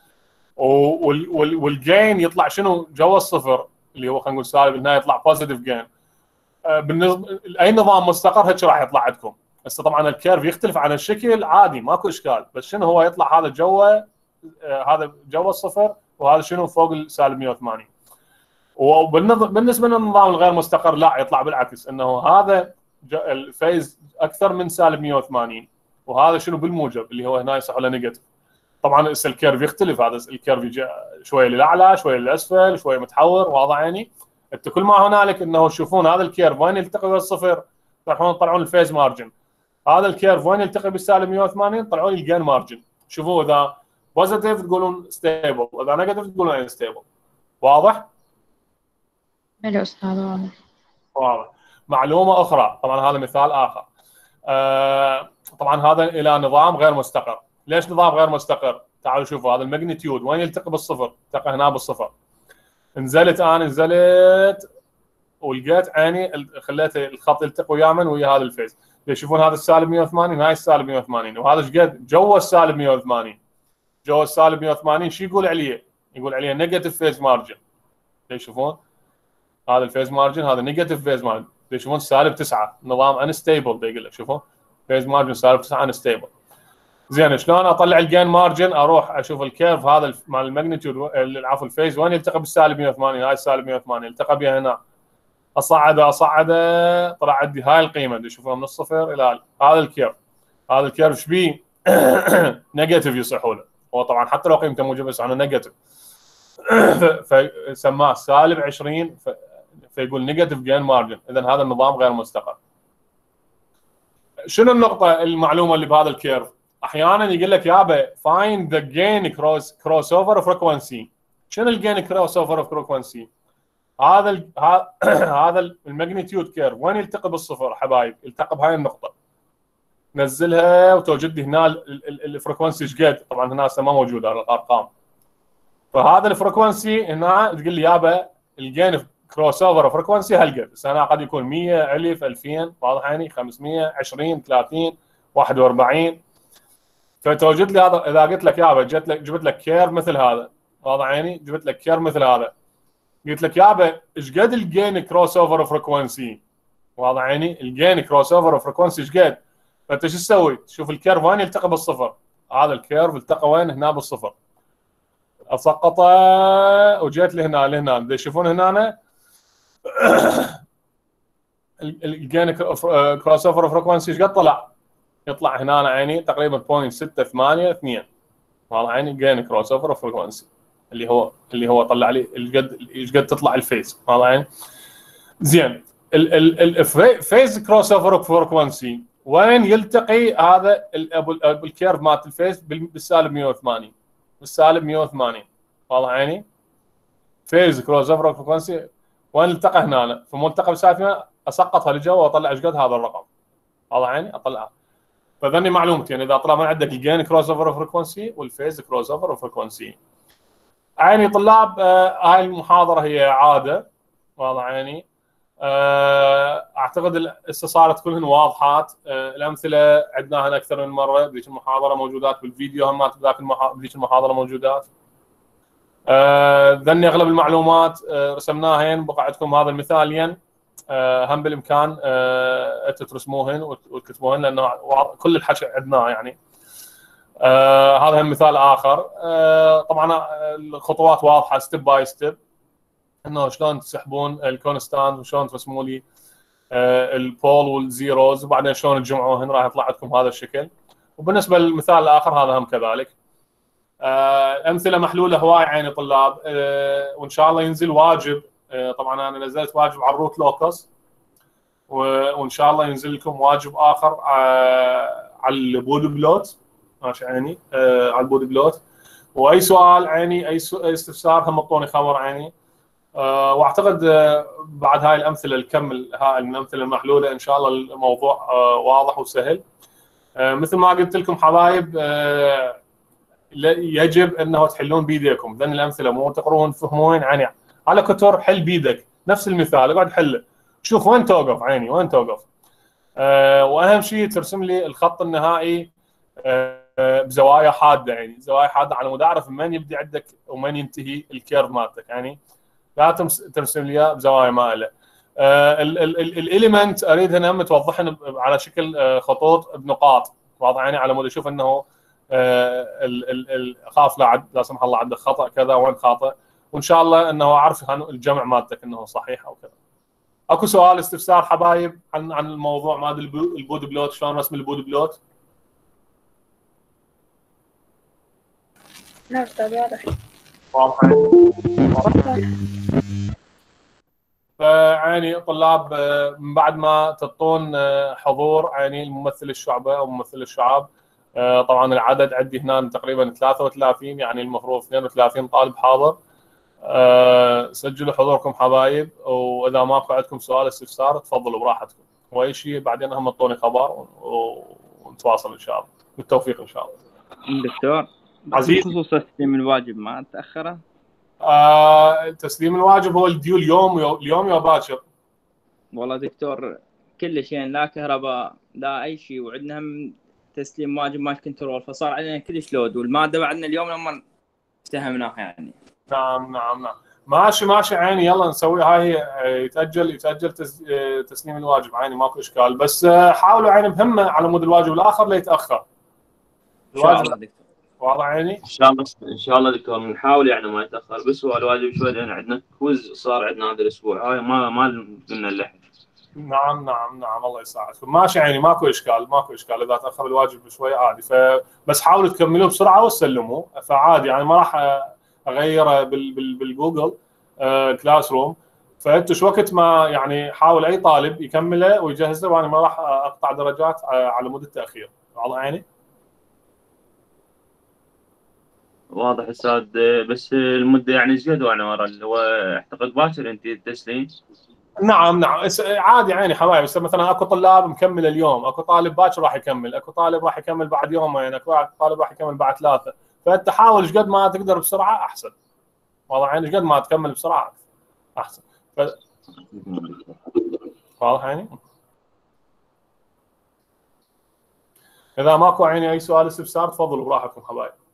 والجين يطلع شنو جوا الصفر اللي هو خلينا نقول سالب، النهايه يطلع بوزيتيف جين. بالنسبه لاي نظام مستقر هيك راح يطلع عندكم. هسه طبعا الكيرف يختلف عن الشكل عادي ماكو اشكال، بس شنو هو يطلع هذا جوا، هذا جوا الصفر، وهذا شنو فوق السالب 180. وبالنسبه للنظام الغير مستقر لا، يطلع بالعكس، انه هذا الفيز اكثر من سالب 180، وهذا شنو بالموجب اللي هو هنا يصح له نيجاتيف. طبعا هسه الكيرف يختلف، هذا الكيرف يجي شويه للاعلى شويه للاسفل شويه متحور. واضح عيني؟ انت كل ما هنالك انه تشوفون هذا الكيرف وين يلتقي بالصفر تروحون تطلعون الفيز مارجن، هذا الكيرف وين يلتقي بالسالب 180 طلعون الجين مارجن. شوفوا اذا بوزيتيف تقولون ستيبل، اذا نيجاتيف تقولون انستيبل. واضح؟ حلو أستاذ. واضح. معلومه اخرى، طبعا هذا مثال اخر. طبعا هذا الى نظام غير مستقر. ليش نظام غير مستقر؟ تعالوا شوفوا هذا الماجنتيود وين يلتقي بالصفر؟ التقى هنا بالصفر. نزلت ولقيت عيني خليت الخط يلتقي ويا هذا الفيز. تشوفون هذا السالب 180 وهاي السالب 180، وهذا ايش قد جوا السالب 180. جوا السالب 180 شو يقول عليه؟ يقول عليه نيجاتيف فيز مارجن. تشوفون هذا الفيز مارجن، هذا نيجاتيف فيز مارجن. تشوفون سالب 9، نظام انستيبل بيقول لك. شوفوا فيز مارجن سالب 9 انستيبل. زين شلون اطلع الجين مارجن؟ اروح اشوف الكيرف هذا مال الماجنتيود، عفوا الفيز وين يلتقي بالسالب 180. هاي السالب 180 التقى بها هنا، اصعده طلع عندي هاي القيمه تشوفونها من الصفر الى هذا الكيرف. هذا الكيرف ايش بيه؟ نيجاتيف يصحوا له. هو طبعا حتى لو قيمته موجبه بس انا نيجاتيف، فسماه سالب 20، فيقول نيجاتيف جين مارجن. اذا هذا النظام غير مستقر. شنو النقطه المعلومه اللي بهذا الكيرف؟ احيانا يقول لك يابا فايند ذا جين كروس اوفر فريكونسي. شنو الجين كروس اوفر فريكونسي؟ هذا الماجنتيود كيرف وين يلتقي بالصفر حبايب؟ يلتقي بهاي النقطه. نزلها وتوجد لي هنا الفريكونسي ايش قد. طبعا هنا ما موجوده الارقام، فهذا الفريكونسي هنا تقول لي يابا الجين كروس اوفر فريكونسي هالقد. بس هنا قد يكون 100 1000 2000 واضح يعني 500 20 30 41. فتوجد لي هذا. اذا قلت لك يابا جبت لك كيرف مثل هذا، واضح عيني، جبت لك كيرف مثل هذا، قلت لك يابا ايش قد الجين كروس اوفر فريكونسي؟ واضح عيني، الجين كروس اوفر فريكونسي ايش قد؟ فانت شو تسوي؟ تشوف الكيرف وين يلتقي بالصفر. هذا الكيرف التقى وين؟ هنا بالصفر. اسقطه وجيت لهنا لهنا، تشوفون هنا الجين كروس اوفر فريكونسي ايش قد طلع؟ يطلع هنا عيني تقريبا 0.682. واضح عيني جين كروس اوفر فريكونسي اللي هو طلع لي ايش قد تطلع الفيز. واضح عيني. زين الفيز كروس اوفر فريكونسي وين يلتقي هذا الكيرف مالت الفيز؟ بالسالب 180. بالسالب 180. واضح عيني. فيز كروس اوفر فريكونسي وين التقى؟ هنا. فملتقى بالسالب 100 اسقطها لجوا واطلع ايش قد هذا الرقم. واضح عيني. اطلعها. فذني معلومتي يعني اذا طلع من عندك الجين كروس اوفر فريكونسي والفيز كروس اوفر فريكونسي. عيني طلاب، هاي المحاضره هي عاده. واضح عيني. اعتقد هسه صارت كلهن واضحات. الامثله عدناها اكثر من مره بذيك المحاضره، موجودات بالفيديو هم بذيك المحاضره موجودات. ذني اغلب المعلومات رسمناهن، بقى عندكم هذا المثالين هم بالامكان انتم ترسموهن وتكتبوهن لانه كل الحكي عندناه يعني. هذا هم مثال اخر. طبعا الخطوات واضحه ستيب باي ستيب، انه شلون تسحبون الكونستانت وشلون ترسموا لي البول والزيروز، وبعدين شلون تجمعوهن راح يطلع لكم هذا الشكل. وبالنسبه للمثال الاخر هذا هم كذلك. امثله محلوله هواي عيني طلاب، وان شاء الله ينزل واجب طبعا انا نزلت واجب على الروت لوكس، وان شاء الله ينزل لكم واجب اخر على البود بلوت، ماشي عيني، على البود بلوت. واي سؤال عيني، اي استفسار هم اعطوني خبر عيني. واعتقد بعد هاي الامثله الكم هاي الامثله المحلوله ان شاء الله الموضوع واضح وسهل. مثل ما قلت لكم حبايب، يجب انه تحلون بايديكم، لان الامثله مو تقرون تفهمون يعني على كتر، حل بيدك نفس المثال، اقعد حله، شوف وين توقف عيني، وين توقف. واهم شيء ترسم لي الخط النهائي بزوايا حاده، يعني زوايا حاده على مود اعرف من يبدي عندك ومن ينتهي الكيرف مالتك، يعني لا ترسم لي اياه بزوايا مائله. الاليمنت اريد هنا توضحن على شكل خطوط بنقاط واضح، يعني على مود اشوف انه خاف لا سمح الله عندك خطا كذا وين خاطئ، وان شاء الله انه اعرف الجمع مالتك انه صحيح او كذا. اكو سؤال استفسار حبايب عن الموضوع مال البود بلوت، شلون رسم البود بلوت؟ لا أستاذ واضح. واضح. فعيني طلاب من بعد ما تعطون حضور عيني الممثل الشعبه او ممثل الشعب، طبعا العدد عندي هنا تقريبا 33، يعني المفروض 32 طالب حاضر. سجلوا حضوركم حبايب، واذا ماكو عندكم سؤال استفسار تفضلوا براحتكم، واي شيء بعدين هم اعطوني خبر ونتواصل ان شاء الله. بالتوفيق ان شاء الله. دكتور عزيز، بخصوص تسليم الواجب ما تأخره؟ تسليم الواجب هو الديو اليوم يا باكر. والله دكتور كل شيء، لا كهرباء لا اي شيء، وعندنا هم تسليم واجب مال كنترول، فصار علينا كلش لود، والماده بعدنا اليوم لما افتهمناها يعني. نعم ماشي عيني، يلا نسوي هاي، يتاجل تسليم الواجب عيني، ماكو اشكال، بس حاولوا عيني مهمه على مود الواجب الاخر لا يتاخر. ان شاء الله دكتور. واضح عيني؟ ان شاء الله دكتور نحاول يعني ما يتاخر، بس هو الواجب شوي لان عندنا كويز صار عندنا هذا الاسبوع، هاي ما قلنا اللحن. نعم الله يساعدكم، ماشي عيني، ماكو اشكال اذا تاخر الواجب شوي عادي، بس حاولوا تكملوه بسرعه وتسلموه، فعادي يعني ما راح اغيره بالجوجل كلاس روم، فانتوا شو وقت ما يعني حاول اي طالب يكمله ويجهزه، وانا ما راح اقطع درجات على مود التاخير. واضح عيني؟ واضح استاذ، بس المده يعني زياده يعني ورا اللي هو اعتقد باكر انت التسليم. نعم عادي عيني حبايب، مثلا اكو طلاب مكمل اليوم، اكو طالب باكر راح يكمل، اكو طالب راح يكمل بعد يومين، اكو طالب راح يكمل بعد 3، فانت حاول ايش قد ما تقدر بسرعه احسن. واضح عيني؟ ايش قد ما تكمل بسرعه احسن. واضح عيني؟ اذا ماكو عيني اي سؤال استفسار تفضلوا براحتكم حبايب.